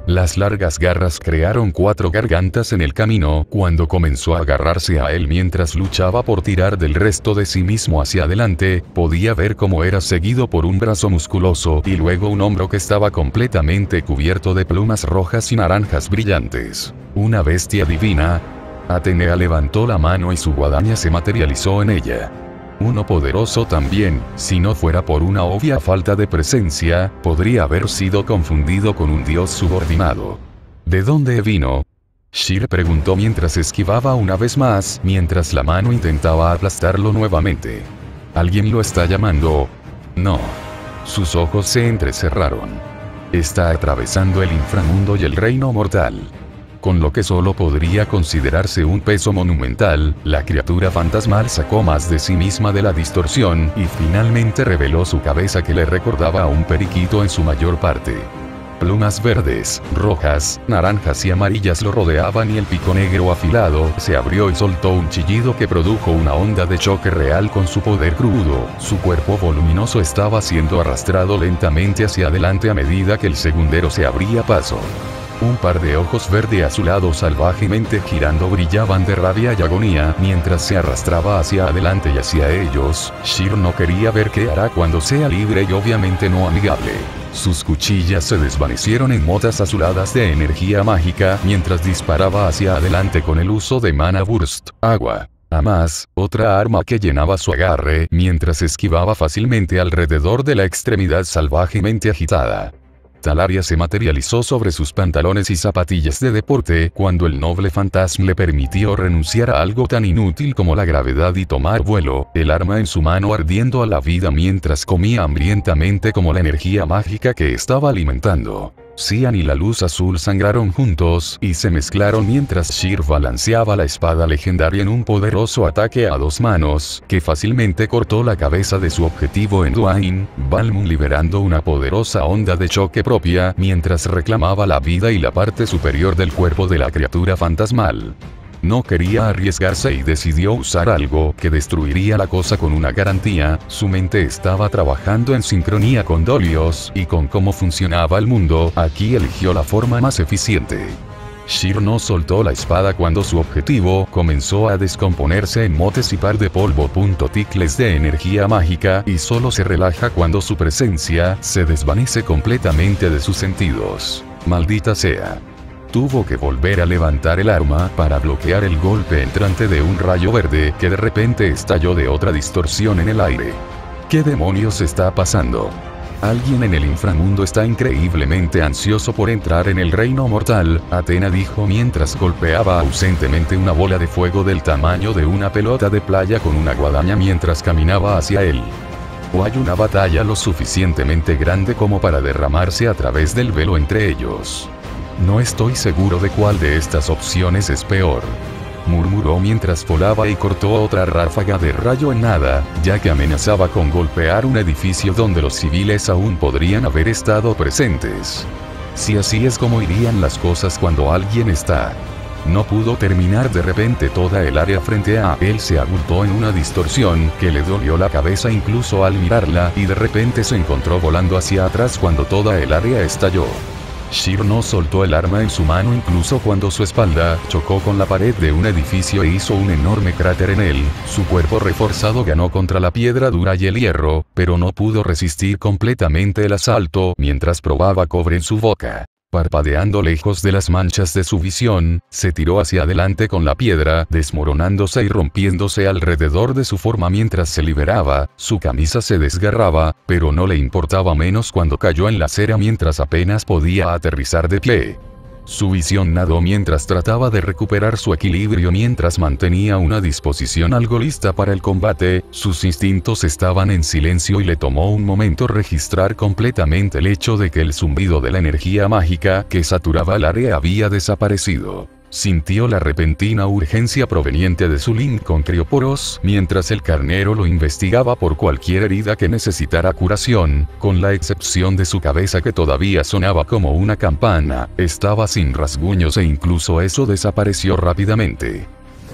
Las largas garras crearon cuatro gargantas en el camino cuando comenzó a agarrarse a él mientras luchaba por tirar del resto de sí mismo hacia adelante. Podía ver cómo era seguido por un brazo musculoso y luego un hombro que estaba completamente cubierto de plumas rojas y naranjas brillantes. Una bestia divina. Atenea levantó la mano y su guadaña se materializó en ella. Uno poderoso también, si no fuera por una obvia falta de presencia, podría haber sido confundido con un dios subordinado. ¿De dónde vino? Shir preguntó mientras esquivaba una vez más, mientras la mano intentaba aplastarlo nuevamente. ¿Alguien lo está llamando? No. Sus ojos se entrecerraron. Está atravesando el inframundo y el reino mortal. Con lo que solo podría considerarse un peso monumental, la criatura fantasmal sacó más de sí misma de la distorsión y finalmente reveló su cabeza que le recordaba a un periquito en su mayor parte. Plumas verdes, rojas, naranjas y amarillas lo rodeaban y el pico negro afilado se abrió y soltó un chillido que produjo una onda de choque real con su poder crudo. Su cuerpo voluminoso estaba siendo arrastrado lentamente hacia adelante a medida que el segundero se abría paso. Un par de ojos verde azulados salvajemente girando brillaban de rabia y agonía mientras se arrastraba hacia adelante y hacia ellos. Shir no quería ver qué hará cuando sea libre y obviamente no amigable. Sus cuchillas se desvanecieron en motas azuladas de energía mágica mientras disparaba hacia adelante con el uso de Mana Burst, agua. Además, otra arma que llenaba su agarre mientras esquivaba fácilmente alrededor de la extremidad salvajemente agitada. Talaria se materializó sobre sus pantalones y zapatillas de deporte cuando el noble fantasma le permitió renunciar a algo tan inútil como la gravedad y tomar vuelo, el arma en su mano ardiendo a la vida mientras comía hambrientamente como la energía mágica que estaba alimentando. Cian y la luz azul sangraron juntos y se mezclaron mientras Shir balanceaba la espada legendaria en un poderoso ataque a dos manos, que fácilmente cortó la cabeza de su objetivo en Dwayne, Balmun liberando una poderosa onda de choque propia mientras reclamaba la vida y la parte superior del cuerpo de la criatura fantasmal. No quería arriesgarse y decidió usar algo que destruiría la cosa con una garantía. Su mente estaba trabajando en sincronía con Dolios y con cómo funcionaba el mundo. Aquí eligió la forma más eficiente. Shir no soltó la espada cuando su objetivo comenzó a descomponerse en motes y par de polvo. Ticles de energía mágica y solo se relaja cuando su presencia se desvanece completamente de sus sentidos. Maldita sea. Tuvo que volver a levantar el arma para bloquear el golpe entrante de un rayo verde que de repente estalló de otra distorsión en el aire. ¿Qué demonios está pasando? Alguien en el inframundo está increíblemente ansioso por entrar en el reino mortal, Atena dijo mientras golpeaba ausentemente una bola de fuego del tamaño de una pelota de playa con una guadaña mientras caminaba hacia él. ¿O hay una batalla lo suficientemente grande como para derramarse a través del velo entre ellos? No estoy seguro de cuál de estas opciones es peor. Murmuró mientras volaba y cortó otra ráfaga de rayo en nada, ya que amenazaba con golpear un edificio donde los civiles aún podrían haber estado presentes. Si así es como irían las cosas cuando alguien está. No pudo terminar de repente toda el área frente a él se abultó en una distorsión que le dolió la cabeza incluso al mirarla y de repente se encontró volando hacia atrás cuando toda el área estalló. Shir no soltó el arma en su mano incluso cuando su espalda chocó con la pared de un edificio e hizo un enorme cráter en él. Su cuerpo reforzado ganó contra la piedra dura y el hierro, pero no pudo resistir completamente el asalto mientras probaba cobre en su boca. Parpadeando lejos de las manchas de su visión, se tiró hacia adelante con la piedra, desmoronándose y rompiéndose alrededor de su forma mientras se liberaba. Su camisa se desgarraba, pero no le importaba menos cuando cayó en la acera mientras apenas podía aterrizar de pie. Su visión nadó mientras trataba de recuperar su equilibrio mientras mantenía una disposición algo lista para el combate. Sus instintos estaban en silencio y le tomó un momento registrar completamente el hecho de que el zumbido de la energía mágica que saturaba el área había desaparecido. Sintió la repentina urgencia proveniente de su link con crioporos mientras el carnero lo investigaba por cualquier herida que necesitara curación, con la excepción de su cabeza que todavía sonaba como una campana, estaba sin rasguños e incluso eso desapareció rápidamente.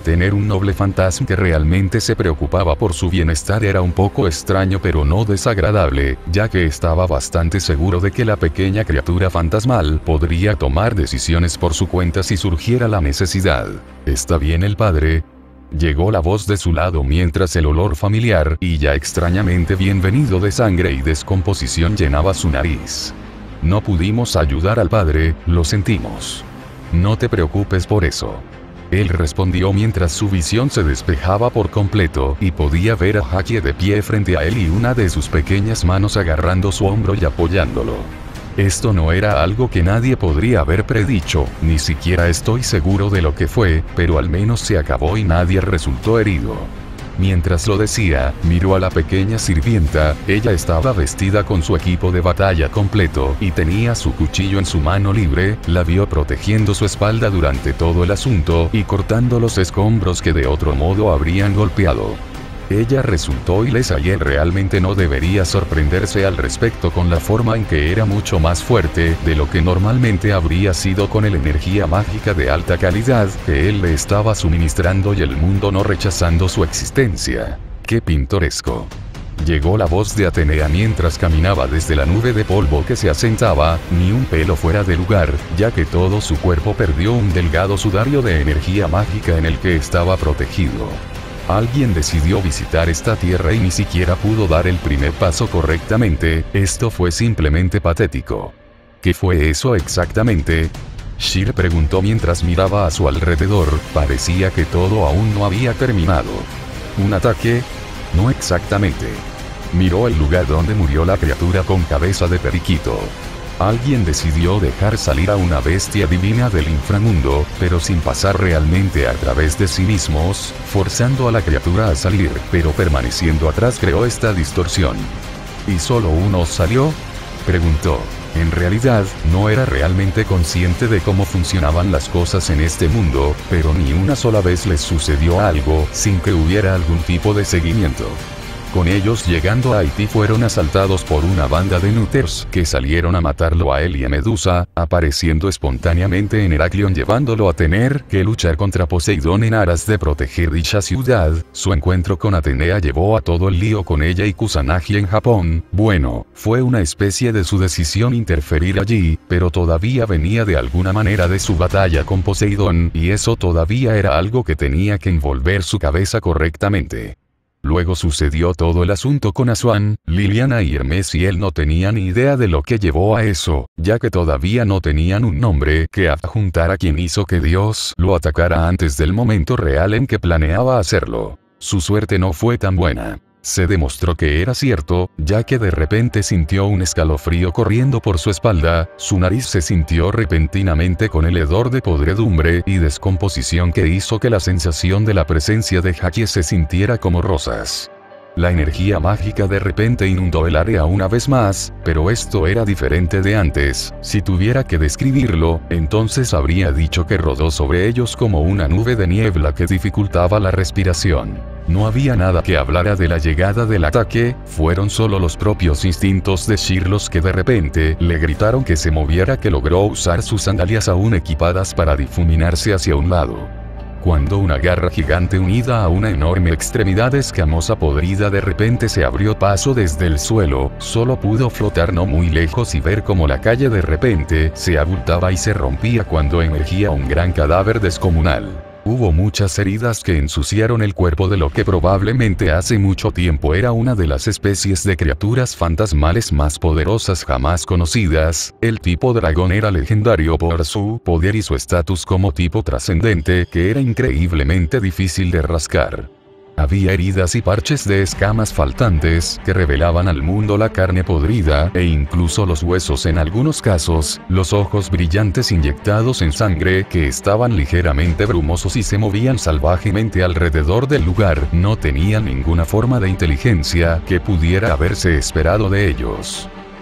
Tener un noble fantasma que realmente se preocupaba por su bienestar era un poco extraño pero no desagradable, ya que estaba bastante seguro de que la pequeña criatura fantasmal podría tomar decisiones por su cuenta si surgiera la necesidad. ¿Está bien el padre? Llegó la voz de su lado mientras el olor familiar y ya extrañamente bienvenido de sangre y descomposición llenaba su nariz. No pudimos ayudar al padre, lo sentimos. No te preocupes por eso. Él respondió mientras su visión se despejaba por completo y podía ver a Haki de pie frente a él y una de sus pequeñas manos agarrando su hombro y apoyándolo. Esto no era algo que nadie podría haber predicho, ni siquiera estoy seguro de lo que fue, pero al menos se acabó y nadie resultó herido. Mientras lo decía, miró a la pequeña sirvienta, ella estaba vestida con su equipo de batalla completo y tenía su cuchillo en su mano libre, la vio protegiendo su espalda durante todo el asunto y cortando los escombros que de otro modo habrían golpeado. Ella resultó ilesa y él realmente no debería sorprenderse al respecto con la forma en que era mucho más fuerte de lo que normalmente habría sido con la energía mágica de alta calidad que él le estaba suministrando y el mundo no rechazando su existencia. ¡Qué pintoresco! Llegó la voz de Atenea mientras caminaba desde la nube de polvo que se asentaba, ni un pelo fuera de lugar, ya que todo su cuerpo perdió un delgado sudario de energía mágica en el que estaba protegido. Alguien decidió visitar esta tierra y ni siquiera pudo dar el primer paso correctamente, esto fue simplemente patético. ¿Qué fue eso exactamente? Shir preguntó mientras miraba a su alrededor, parecía que todo aún no había terminado. ¿Un ataque? No exactamente. Miró el lugar donde murió la criatura con cabeza de periquito. Alguien decidió dejar salir a una bestia divina del inframundo, pero sin pasar realmente a través de sí mismos, forzando a la criatura a salir, pero permaneciendo atrás creó esta distorsión. ¿Y solo uno salió? Preguntó. En realidad, no era realmente consciente de cómo funcionaban las cosas en este mundo, pero ni una sola vez les sucedió algo sin que hubiera algún tipo de seguimiento. Con ellos llegando a Haití fueron asaltados por una banda de Núters que salieron a matarlo a él y a Medusa, apareciendo espontáneamente en Heraclión llevándolo a tener que luchar contra Poseidón en aras de proteger dicha ciudad. Su encuentro con Atenea llevó a todo el lío con ella y Kusanagi en Japón. Bueno, fue una especie de su decisión interferir allí, pero todavía venía de alguna manera de su batalla con Poseidón y eso todavía era algo que tenía que envolver su cabeza correctamente. Luego sucedió todo el asunto con Asuan, Liliana y Hermes y él no tenía ni idea de lo que llevó a eso, ya que todavía no tenían un nombre que adjuntar a quien hizo que Dios lo atacara antes del momento real en que planeaba hacerlo. Su suerte no fue tan buena. Se demostró que era cierto, ya que de repente sintió un escalofrío corriendo por su espalda, su nariz se sintió repentinamente con el hedor de podredumbre y descomposición que hizo que la sensación de la presencia de Haki se sintiera como rosas. La energía mágica de repente inundó el área una vez más, pero esto era diferente de antes. Si tuviera que describirlo, entonces habría dicho que rodó sobre ellos como una nube de niebla que dificultaba la respiración. No había nada que hablara de la llegada del ataque, fueron solo los propios instintos de Shir los que de repente le gritaron que se moviera, que logró usar sus sandalias aún equipadas para difuminarse hacia un lado. Cuando una garra gigante unida a una enorme extremidad escamosa podrida de repente se abrió paso desde el suelo, solo pudo flotar no muy lejos y ver cómo la calle de repente se abultaba y se rompía cuando emergía un gran cadáver descomunal. Hubo muchas heridas que ensuciaron el cuerpo de lo que probablemente hace mucho tiempo era una de las especies de criaturas fantasmales más poderosas jamás conocidas. El tipo dragón era legendario por su poder y su estatus como tipo trascendente que era increíblemente difícil de rascar. Había heridas y parches de escamas faltantes que revelaban al mundo la carne podrida e incluso los huesos en algunos casos, los ojos brillantes inyectados en sangre que estaban ligeramente brumosos y se movían salvajemente alrededor del lugar, no tenían ninguna forma de inteligencia que pudiera haberse esperado de ellos.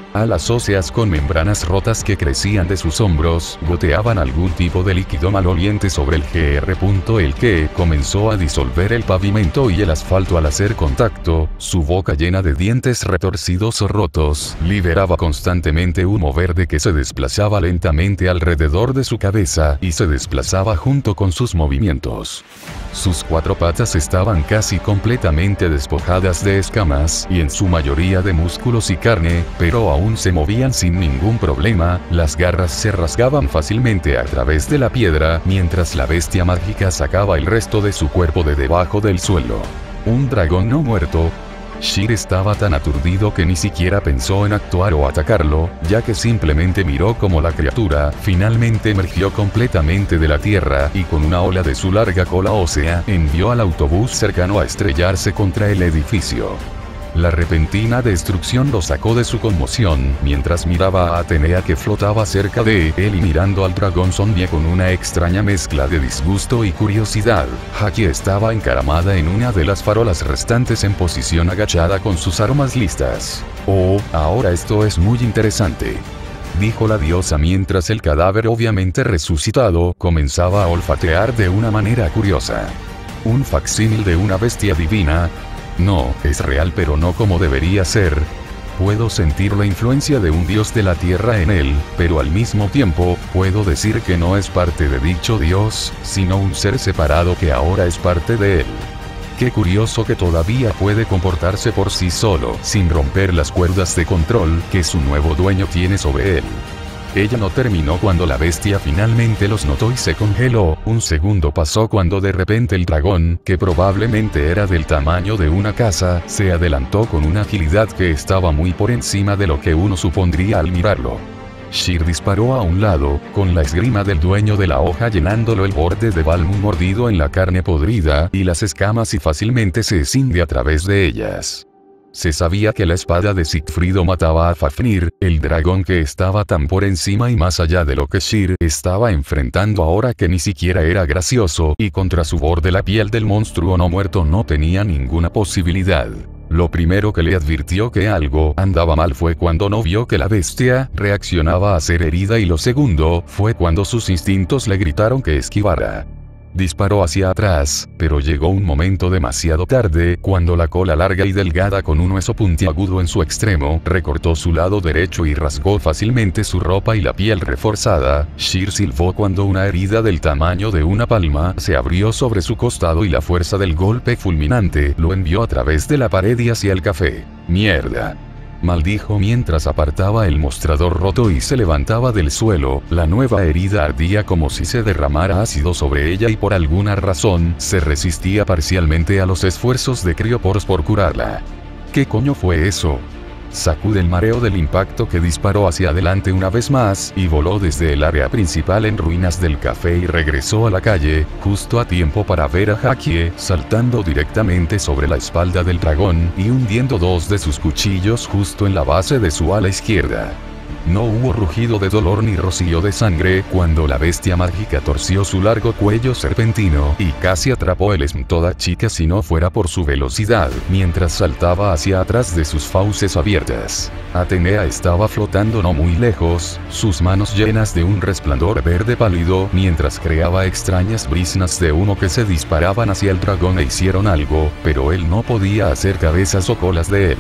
Alas óseas con membranas rotas que crecían de sus hombros, goteaban algún tipo de líquido maloliente sobre el G R. el que comenzó a disolver el pavimento y el asfalto al hacer contacto. Su boca llena de dientes retorcidos o rotos, liberaba constantemente humo verde que se desplazaba lentamente alrededor de su cabeza y se desplazaba junto con sus movimientos. Sus cuatro patas estaban casi completamente despojadas de escamas y en su mayoría de músculos y carne, pero aún se movían sin ningún problema. Las garras se rasgaban fácilmente a través de la piedra, mientras la bestia mágica sacaba el resto de su cuerpo de debajo del suelo. Un dragón no muerto. Sheer estaba tan aturdido que ni siquiera pensó en actuar o atacarlo, ya que simplemente miró como la criatura finalmente emergió completamente de la tierra y con una ola de su larga cola ósea envió al autobús cercano a estrellarse contra el edificio. La repentina destrucción lo sacó de su conmoción, mientras miraba a Atenea que flotaba cerca de él y mirando al dragón zombie con una extraña mezcla de disgusto y curiosidad. Haki estaba encaramada en una de las farolas restantes en posición agachada con sus armas listas. Oh, ahora esto es muy interesante, dijo la diosa mientras el cadáver obviamente resucitado comenzaba a olfatear de una manera curiosa. Un facsímil de una bestia divina. No, es real pero no como debería ser. Puedo sentir la influencia de un dios de la tierra en él, pero al mismo tiempo, puedo decir que no es parte de dicho dios, sino un ser separado que ahora es parte de él. Qué curioso que todavía puede comportarse por sí solo, sin romper las cuerdas de control que su nuevo dueño tiene sobre él. Ella no terminó cuando la bestia finalmente los notó y se congeló. Un segundo pasó cuando de repente el dragón, que probablemente era del tamaño de una casa, se adelantó con una agilidad que estaba muy por encima de lo que uno supondría al mirarlo. Sheer disparó a un lado, con la esgrima del dueño de la hoja llenándolo el borde de Balmung mordido en la carne podrida y las escamas y fácilmente se escinde a través de ellas. Se sabía que la espada de Sigfrido mataba a Fafnir, el dragón que estaba tan por encima y más allá de lo que Sheer estaba enfrentando ahora que ni siquiera era gracioso y contra su borde la piel del monstruo no muerto no tenía ninguna posibilidad. Lo primero que le advirtió que algo andaba mal fue cuando no vio que la bestia reaccionaba a ser herida y lo segundo fue cuando sus instintos le gritaron que esquivara. Disparó hacia atrás, pero llegó un momento demasiado tarde, cuando la cola larga y delgada con un hueso puntiagudo en su extremo, recortó su lado derecho y rasgó fácilmente su ropa y la piel reforzada. Sheer silbó cuando una herida del tamaño de una palma se abrió sobre su costado y la fuerza del golpe fulminante lo envió a través de la pared y hacia el café. ¡Mierda!, maldijo mientras apartaba el mostrador roto y se levantaba del suelo. La nueva herida ardía como si se derramara ácido sobre ella y por alguna razón se resistía parcialmente a los esfuerzos de Cryoporos por curarla. ¿Qué coño fue eso? Sacude el mareo del impacto que disparó hacia adelante una vez más y voló desde el área principal en ruinas del café y regresó a la calle, justo a tiempo para ver a Hakie saltando directamente sobre la espalda del dragón y hundiendo dos de sus cuchillos justo en la base de su ala izquierda. No hubo rugido de dolor ni rocío de sangre cuando la bestia mágica torció su largo cuello serpentino y casi atrapó el Smtodachica si no fuera por su velocidad, mientras saltaba hacia atrás de sus fauces abiertas. Atenea estaba flotando no muy lejos, sus manos llenas de un resplandor verde pálido, mientras creaba extrañas brisnas de humo que se disparaban hacia el dragón e hicieron algo, pero él no podía hacer cabezas o colas de él.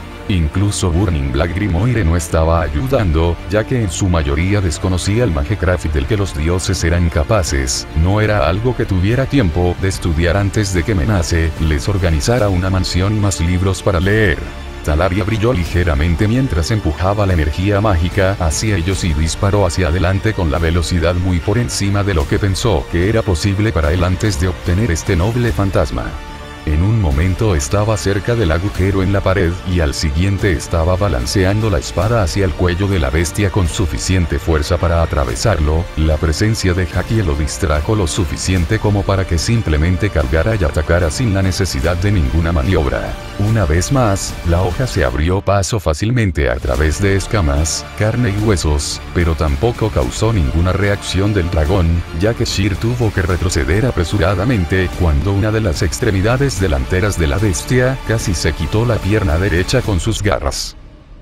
Incluso Burning Black Grimoire no estaba ayudando, ya que en su mayoría desconocía el Magecraft del que los dioses eran capaces. No era algo que tuviera tiempo de estudiar antes de que Menace les organizara una mansión y más libros para leer. Talaria brilló ligeramente mientras empujaba la energía mágica hacia ellos y disparó hacia adelante con la velocidad muy por encima de lo que pensó que era posible para él antes de obtener este noble fantasma. En un momento estaba cerca del agujero en la pared y al siguiente estaba balanceando la espada hacia el cuello de la bestia con suficiente fuerza para atravesarlo. La presencia de Hakie lo distrajo lo suficiente como para que simplemente cargara y atacara sin la necesidad de ninguna maniobra. Una vez más, la hoja se abrió paso fácilmente a través de escamas, carne y huesos, pero tampoco causó ninguna reacción del dragón, ya que Sheer tuvo que retroceder apresuradamente cuando una de las extremidades delanteras de la bestia casi se quitó la pierna derecha con sus garras.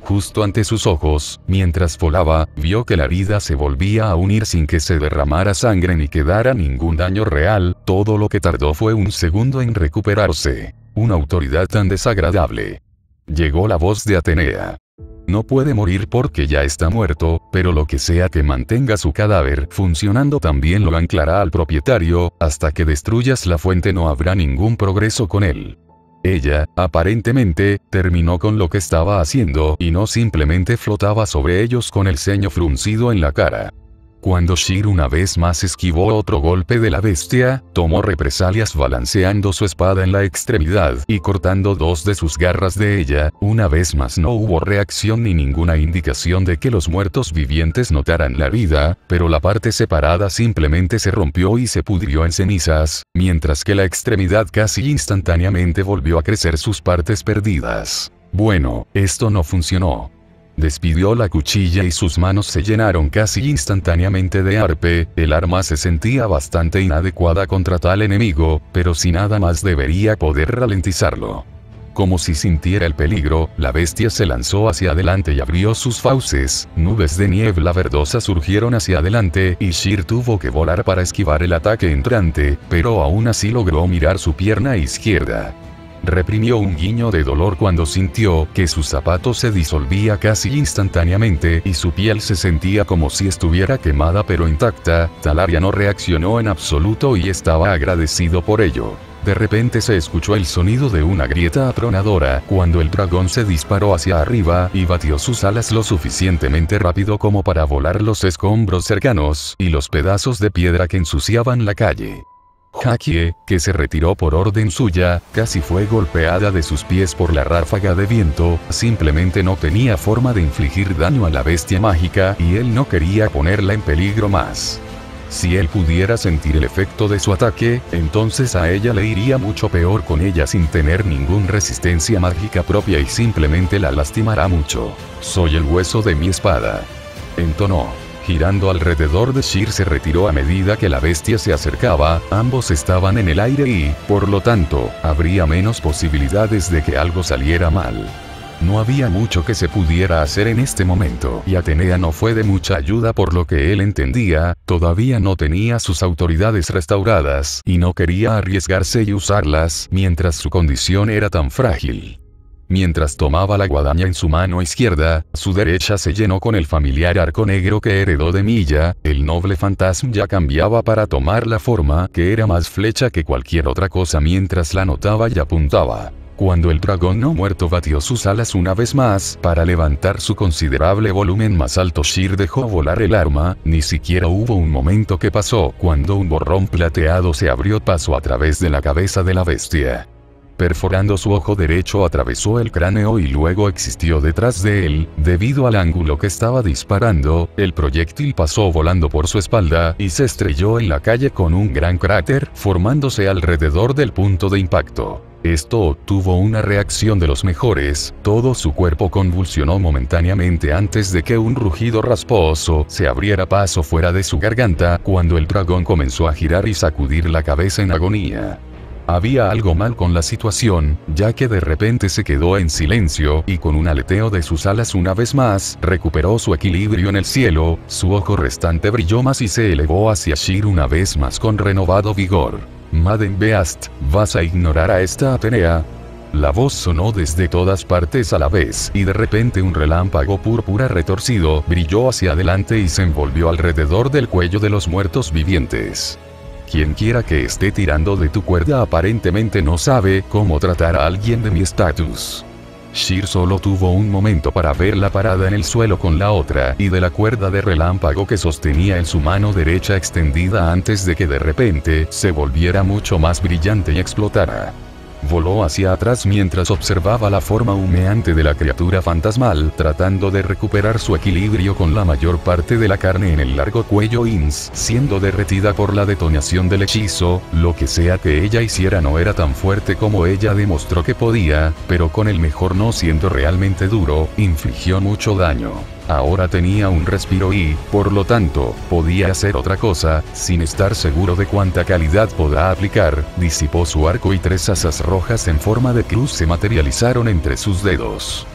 Justo ante sus ojos, mientras volaba, vio que la herida se volvía a unir sin que se derramara sangre ni quedara ningún daño real. Todo lo que tardó fue un segundo en recuperarse. Una autoridad tan desagradable. Llegó la voz de Atenea. No puede morir porque ya está muerto, pero lo que sea que mantenga su cadáver funcionando también lo anclará al propietario. Hasta que destruyas la fuente no habrá ningún progreso con él. Ella, aparentemente, terminó con lo que estaba haciendo y no simplemente flotaba sobre ellos con el ceño fruncido en la cara. Cuando Sheer una vez más esquivó otro golpe de la bestia, tomó represalias balanceando su espada en la extremidad y cortando dos de sus garras de ella. Una vez más no hubo reacción ni ninguna indicación de que los muertos vivientes notaran la vida, pero la parte separada simplemente se rompió y se pudrió en cenizas, mientras que la extremidad casi instantáneamente volvió a crecer sus partes perdidas. Bueno, esto no funcionó. Despidió la cuchilla y sus manos se llenaron casi instantáneamente de arpe. El arma se sentía bastante inadecuada contra tal enemigo, pero si nada más debería poder ralentizarlo. Como si sintiera el peligro, la bestia se lanzó hacia adelante y abrió sus fauces. Nubes de niebla verdosa surgieron hacia adelante y Sheer tuvo que volar para esquivar el ataque entrante, pero aún así logró mirar su pierna izquierda. Reprimió un guiño de dolor cuando sintió que su zapato se disolvía casi instantáneamente y su piel se sentía como si estuviera quemada pero intacta. Talaria no reaccionó en absoluto y estaba agradecido por ello. De repente se escuchó el sonido de una grieta atronadora cuando el dragón se disparó hacia arriba y batió sus alas lo suficientemente rápido como para volar los escombros cercanos y los pedazos de piedra que ensuciaban la calle. Hakie, que se retiró por orden suya, casi fue golpeada de sus pies por la ráfaga de viento. Simplemente no tenía forma de infligir daño a la bestia mágica y él no quería ponerla en peligro más. Si él pudiera sentir el efecto de su ataque, entonces a ella le iría mucho peor con ella sin tener ninguna resistencia mágica propia y simplemente la lastimará mucho. Soy el hueso de mi espada. Entonó. Girando alrededor de Sheer se retiró a medida que la bestia se acercaba. Ambos estaban en el aire y, por lo tanto, habría menos posibilidades de que algo saliera mal. No había mucho que se pudiera hacer en este momento y Atenea no fue de mucha ayuda por lo que él entendía. Todavía no tenía sus autoridades restauradas y no quería arriesgarse y usarlas mientras su condición era tan frágil. Mientras tomaba la guadaña en su mano izquierda, su derecha se llenó con el familiar arco negro que heredó de Milla. El noble fantasma ya cambiaba para tomar la forma que era más flecha que cualquier otra cosa mientras la notaba y apuntaba. Cuando el dragón no muerto batió sus alas una vez más para levantar su considerable volumen más alto, Sheer dejó volar el arma. Ni siquiera hubo un momento que pasó cuando un borrón plateado se abrió paso a través de la cabeza de la bestia. Perforando su ojo derecho atravesó el cráneo y luego existió detrás de él. Debido al ángulo que estaba disparando, el proyectil pasó volando por su espalda y se estrelló en la calle con un gran cráter, formándose alrededor del punto de impacto. Esto obtuvo una reacción de los mejores. Todo su cuerpo convulsionó momentáneamente antes de que un rugido rasposo se abriera paso fuera de su garganta cuando el dragón comenzó a girar y sacudir la cabeza en agonía. Había algo mal con la situación, ya que de repente se quedó en silencio y con un aleteo de sus alas una vez más, recuperó su equilibrio en el cielo. Su ojo restante brilló más y se elevó hacia Sheer una vez más con renovado vigor. Maiden Beast, ¿vas a ignorar a esta Atenea? La voz sonó desde todas partes a la vez y de repente un relámpago púrpura retorcido brilló hacia adelante y se envolvió alrededor del cuello de los muertos vivientes. Quien quiera que esté tirando de tu cuerda aparentemente no sabe cómo tratar a alguien de mi estatus. Sheer solo tuvo un momento para verla parada en el suelo con la otra y de la cuerda de relámpago que sostenía en su mano derecha extendida antes de que de repente se volviera mucho más brillante y explotara. Voló hacia atrás mientras observaba la forma humeante de la criatura fantasmal, tratando de recuperar su equilibrio con la mayor parte de la carne en el largo cuello Ins, siendo derretida por la detonación del hechizo. Lo que sea que ella hiciera no era tan fuerte como ella demostró que podía, pero con el mejor no siendo realmente duro, infligió mucho daño. Ahora tenía un respiro y, por lo tanto, podía hacer otra cosa, sin estar seguro de cuánta calidad podrá aplicar. Disipó su arco y tres asas rojas en forma de cruz se materializaron entre sus dedos.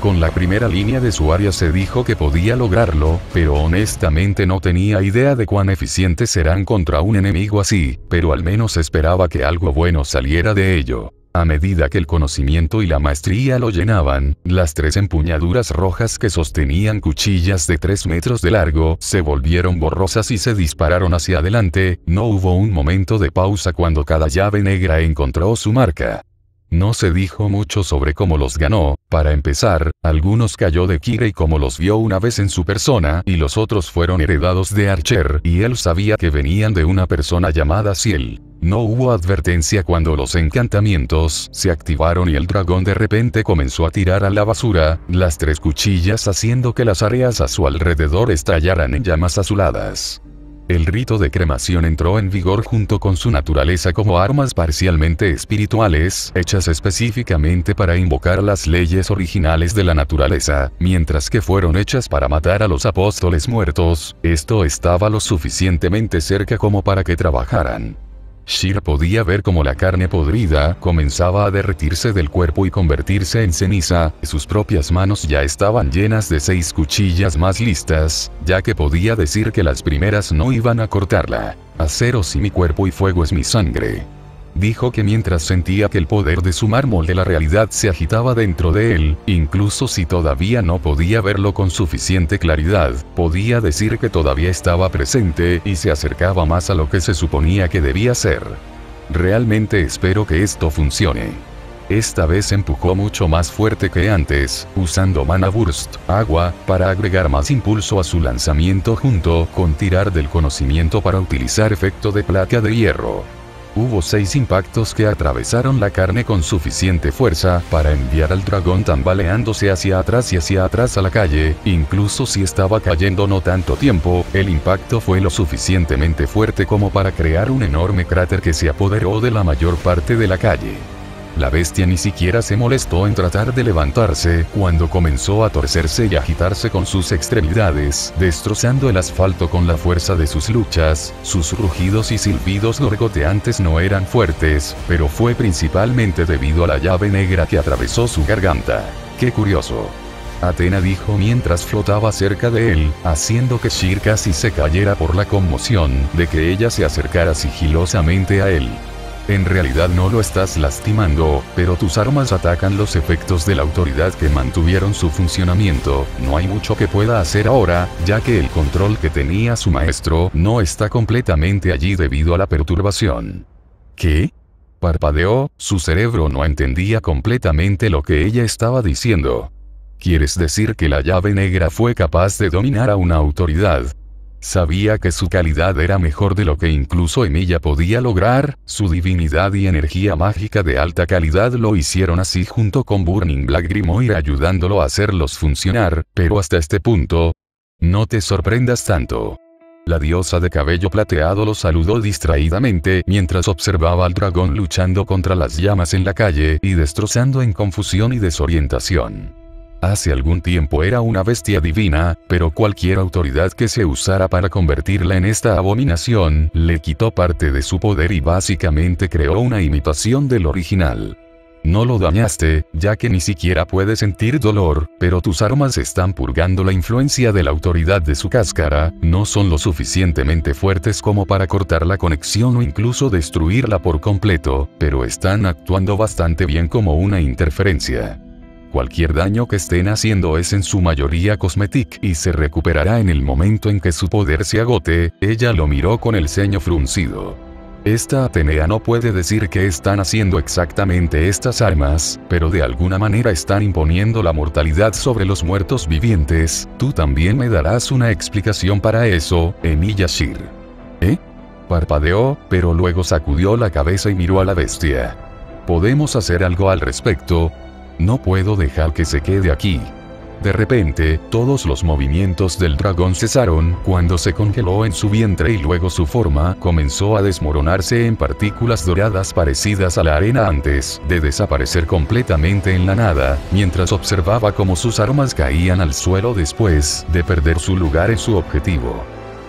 Con la primera línea de su área se dijo que podía lograrlo, pero honestamente no tenía idea de cuán eficientes serán contra un enemigo así, pero al menos esperaba que algo bueno saliera de ello. A medida que el conocimiento y la maestría lo llenaban, las tres empuñaduras rojas que sostenían cuchillas de tres metros de largo se volvieron borrosas y se dispararon hacia adelante. No hubo un momento de pausa cuando cada llave negra encontró su marca. No se dijo mucho sobre cómo los ganó. Para empezar, algunos cayó de Kirei como los vio una vez en su persona y los otros fueron heredados de Archer y él sabía que venían de una persona llamada Ciel. No hubo advertencia cuando los encantamientos se activaron y el dragón de repente comenzó a tirar a la basura las tres cuchillas haciendo que las áreas a su alrededor estallaran en llamas azuladas. El rito de cremación entró en vigor junto con su naturaleza como armas parcialmente espirituales, hechas específicamente para invocar las leyes originales de la naturaleza, mientras que fueron hechas para matar a los apóstoles muertos. Esto estaba lo suficientemente cerca como para que trabajaran. Shir podía ver cómo la carne podrida comenzaba a derretirse del cuerpo y convertirse en ceniza. Sus propias manos ya estaban llenas de seis cuchillas más listas, ya que podía decir que las primeras no iban a cortarla. Acero es mi cuerpo y fuego es mi sangre. Dijo que mientras sentía que el poder de su mármol de la realidad se agitaba dentro de él, incluso si todavía no podía verlo con suficiente claridad, podía decir que todavía estaba presente y se acercaba más a lo que se suponía que debía ser. Realmente espero que esto funcione. Esta vez empujó mucho más fuerte que antes, usando Mana Burst, agua, para agregar más impulso a su lanzamiento junto con tirar del conocimiento para utilizar efecto de placa de hierro. Hubo seis impactos que atravesaron la carne con suficiente fuerza para enviar al dragón tambaleándose hacia atrás y hacia atrás a la calle. Incluso si estaba cayendo no tanto tiempo, el impacto fue lo suficientemente fuerte como para crear un enorme cráter que se apoderó de la mayor parte de la calle. La bestia ni siquiera se molestó en tratar de levantarse cuando comenzó a torcerse y agitarse con sus extremidades, destrozando el asfalto con la fuerza de sus luchas. Sus rugidos y silbidos gorgoteantes no eran fuertes, pero fue principalmente debido a la llave negra que atravesó su garganta. ¡Qué curioso!, Athena dijo mientras flotaba cerca de él, haciendo que Shir casi se cayera por la conmoción de que ella se acercara sigilosamente a él. En realidad no lo estás lastimando, pero tus armas atacan los efectos de la autoridad que mantuvieron su funcionamiento. No hay mucho que pueda hacer ahora, ya que el control que tenía su maestro no está completamente allí debido a la perturbación. ¿Qué? Parpadeó, su cerebro no entendía completamente lo que ella estaba diciendo. ¿Quieres decir que la llave negra fue capaz de dominar a una autoridad? Sabía que su calidad era mejor de lo que incluso Emilia podía lograr. Su divinidad y energía mágica de alta calidad lo hicieron así junto con Burning Black Grimoire ayudándolo a hacerlos funcionar, pero hasta este punto, no te sorprendas tanto. La diosa de cabello plateado lo saludó distraídamente mientras observaba al dragón luchando contra las llamas en la calle y destrozando en confusión y desorientación. Hace algún tiempo era una bestia divina, pero cualquier autoridad que se usara para convertirla en esta abominación, le quitó parte de su poder y básicamente creó una imitación del original. No lo dañaste, ya que ni siquiera puede sentir dolor, pero tus armas están purgando la influencia de la autoridad de su cáscara, no son lo suficientemente fuertes como para cortar la conexión o incluso destruirla por completo, pero están actuando bastante bien como una interferencia. Cualquier daño que estén haciendo es en su mayoría cosmetic y se recuperará en el momento en que su poder se agote. Ella lo miró con el ceño fruncido. Esta Atenea no puede decir qué están haciendo exactamente estas armas, pero de alguna manera están imponiendo la mortalidad sobre los muertos vivientes. Tú también me darás una explicación para eso, Emilia Shir. ¿Eh? Parpadeó, pero luego sacudió la cabeza y miró a la bestia. ¿Podemos hacer algo al respecto? No puedo dejar que se quede aquí. De repente, todos los movimientos del dragón cesaron cuando se congeló en su vientre y luego su forma comenzó a desmoronarse en partículas doradas parecidas a la arena antes de desaparecer completamente en la nada, mientras observaba cómo sus armas caían al suelo después de perder su lugar en su objetivo.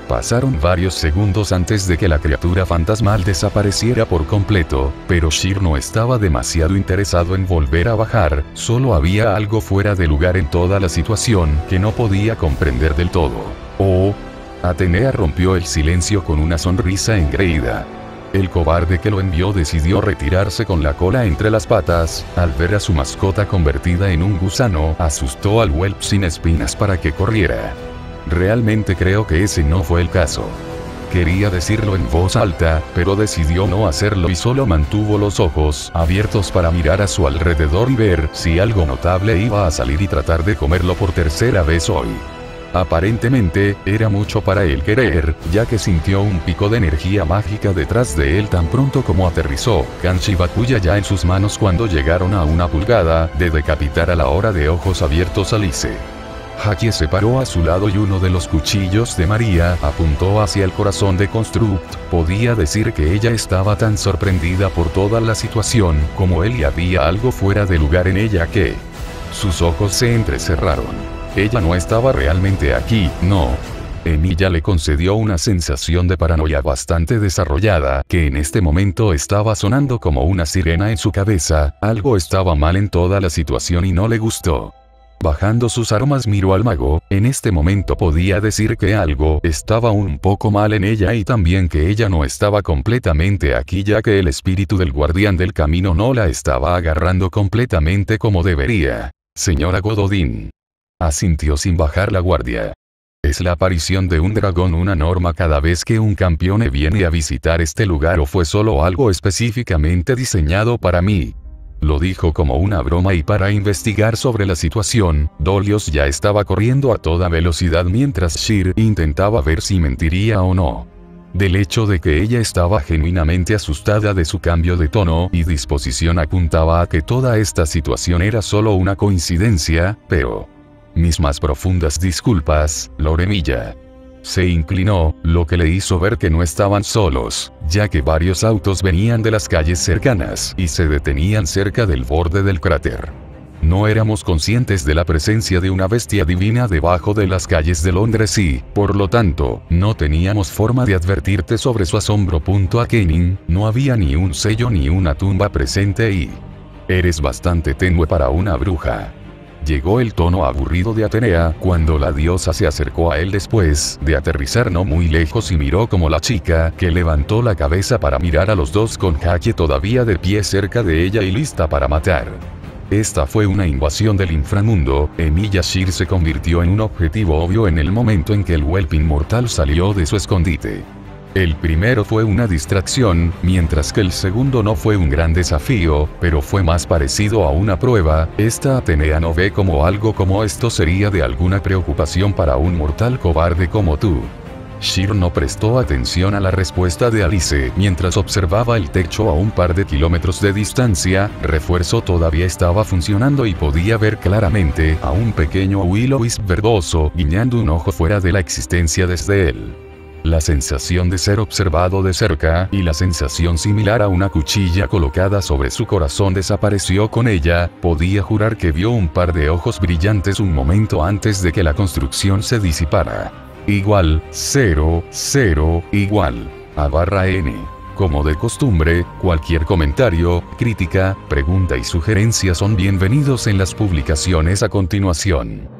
Pasaron varios segundos antes de que la criatura fantasmal desapareciera por completo, pero Sheer no estaba demasiado interesado en volver a bajar, solo había algo fuera de lugar en toda la situación que no podía comprender del todo. Oh. Atenea rompió el silencio con una sonrisa engreída. El cobarde que lo envió decidió retirarse con la cola entre las patas. Al ver a su mascota convertida en un gusano, asustó al whelp sin espinas para que corriera. Realmente creo que ese no fue el caso. Quería decirlo en voz alta, pero decidió no hacerlo y solo mantuvo los ojos abiertos para mirar a su alrededor y ver si algo notable iba a salir y tratar de comerlo por tercera vez hoy. Aparentemente, era mucho para él querer, ya que sintió un pico de energía mágica detrás de él tan pronto como aterrizó Kanchi Bakuya ya en sus manos cuando llegaron a una pulgada de decapitar a la hora de ojos abiertos a Lise. Haki se paró a su lado y uno de los cuchillos de María apuntó hacia el corazón de Construct. Podía decir que ella estaba tan sorprendida por toda la situación como él y había algo fuera de lugar en ella que... Sus ojos se entrecerraron. Ella no estaba realmente aquí, no. Emilia le concedió una sensación de paranoia bastante desarrollada, que en este momento estaba sonando como una sirena en su cabeza. Algo estaba mal en toda la situación y no le gustó. Bajando sus armas miró al mago. En este momento podía decir que algo estaba un poco mal en ella y también que ella no estaba completamente aquí ya que el espíritu del guardián del camino no la estaba agarrando completamente como debería. Señora Gododin. Asintió sin bajar la guardia. ¿Es la aparición de un dragón una norma cada vez que un campeón viene a visitar este lugar o fue solo algo específicamente diseñado para mí? Lo dijo como una broma y para investigar sobre la situación, Dolios ya estaba corriendo a toda velocidad mientras Sheer intentaba ver si mentiría o no. Del hecho de que ella estaba genuinamente asustada de su cambio de tono y disposición apuntaba a que toda esta situación era solo una coincidencia, pero... Mis más profundas disculpas, Loremilla. Se inclinó, lo que le hizo ver que no estaban solos, ya que varios autos venían de las calles cercanas y se detenían cerca del borde del cráter. No éramos conscientes de la presencia de una bestia divina debajo de las calles de Londres y, por lo tanto, no teníamos forma de advertirte sobre su asombro. A Kenin, no había ni un sello ni una tumba presente y... Eres bastante tenue para una bruja. Llegó el tono aburrido de Atenea cuando la diosa se acercó a él después de aterrizar no muy lejos y miró como la chica que levantó la cabeza para mirar a los dos con Haki todavía de pie cerca de ella y lista para matar. Esta fue una invasión del inframundo. Emilia Sheer se convirtió en un objetivo obvio en el momento en que el whelp inmortal salió de su escondite. El primero fue una distracción, mientras que el segundo no fue un gran desafío, pero fue más parecido a una prueba. Esta Atenea no ve como algo como esto sería de alguna preocupación para un mortal cobarde como tú. Sheer no prestó atención a la respuesta de Alice mientras observaba el techo a un par de kilómetros de distancia. Refuerzo todavía estaba funcionando y podía ver claramente a un pequeño Will-O-Wisp verdoso guiñando un ojo fuera de la existencia desde él. La sensación de ser observado de cerca y la sensación similar a una cuchilla colocada sobre su corazón desapareció con ella. Podía jurar que vio un par de ojos brillantes un momento antes de que la construcción se disipara. Igual, cero, cero, igual. A barra N. Como de costumbre, cualquier comentario, crítica, pregunta y sugerencia son bienvenidos en las publicaciones a continuación.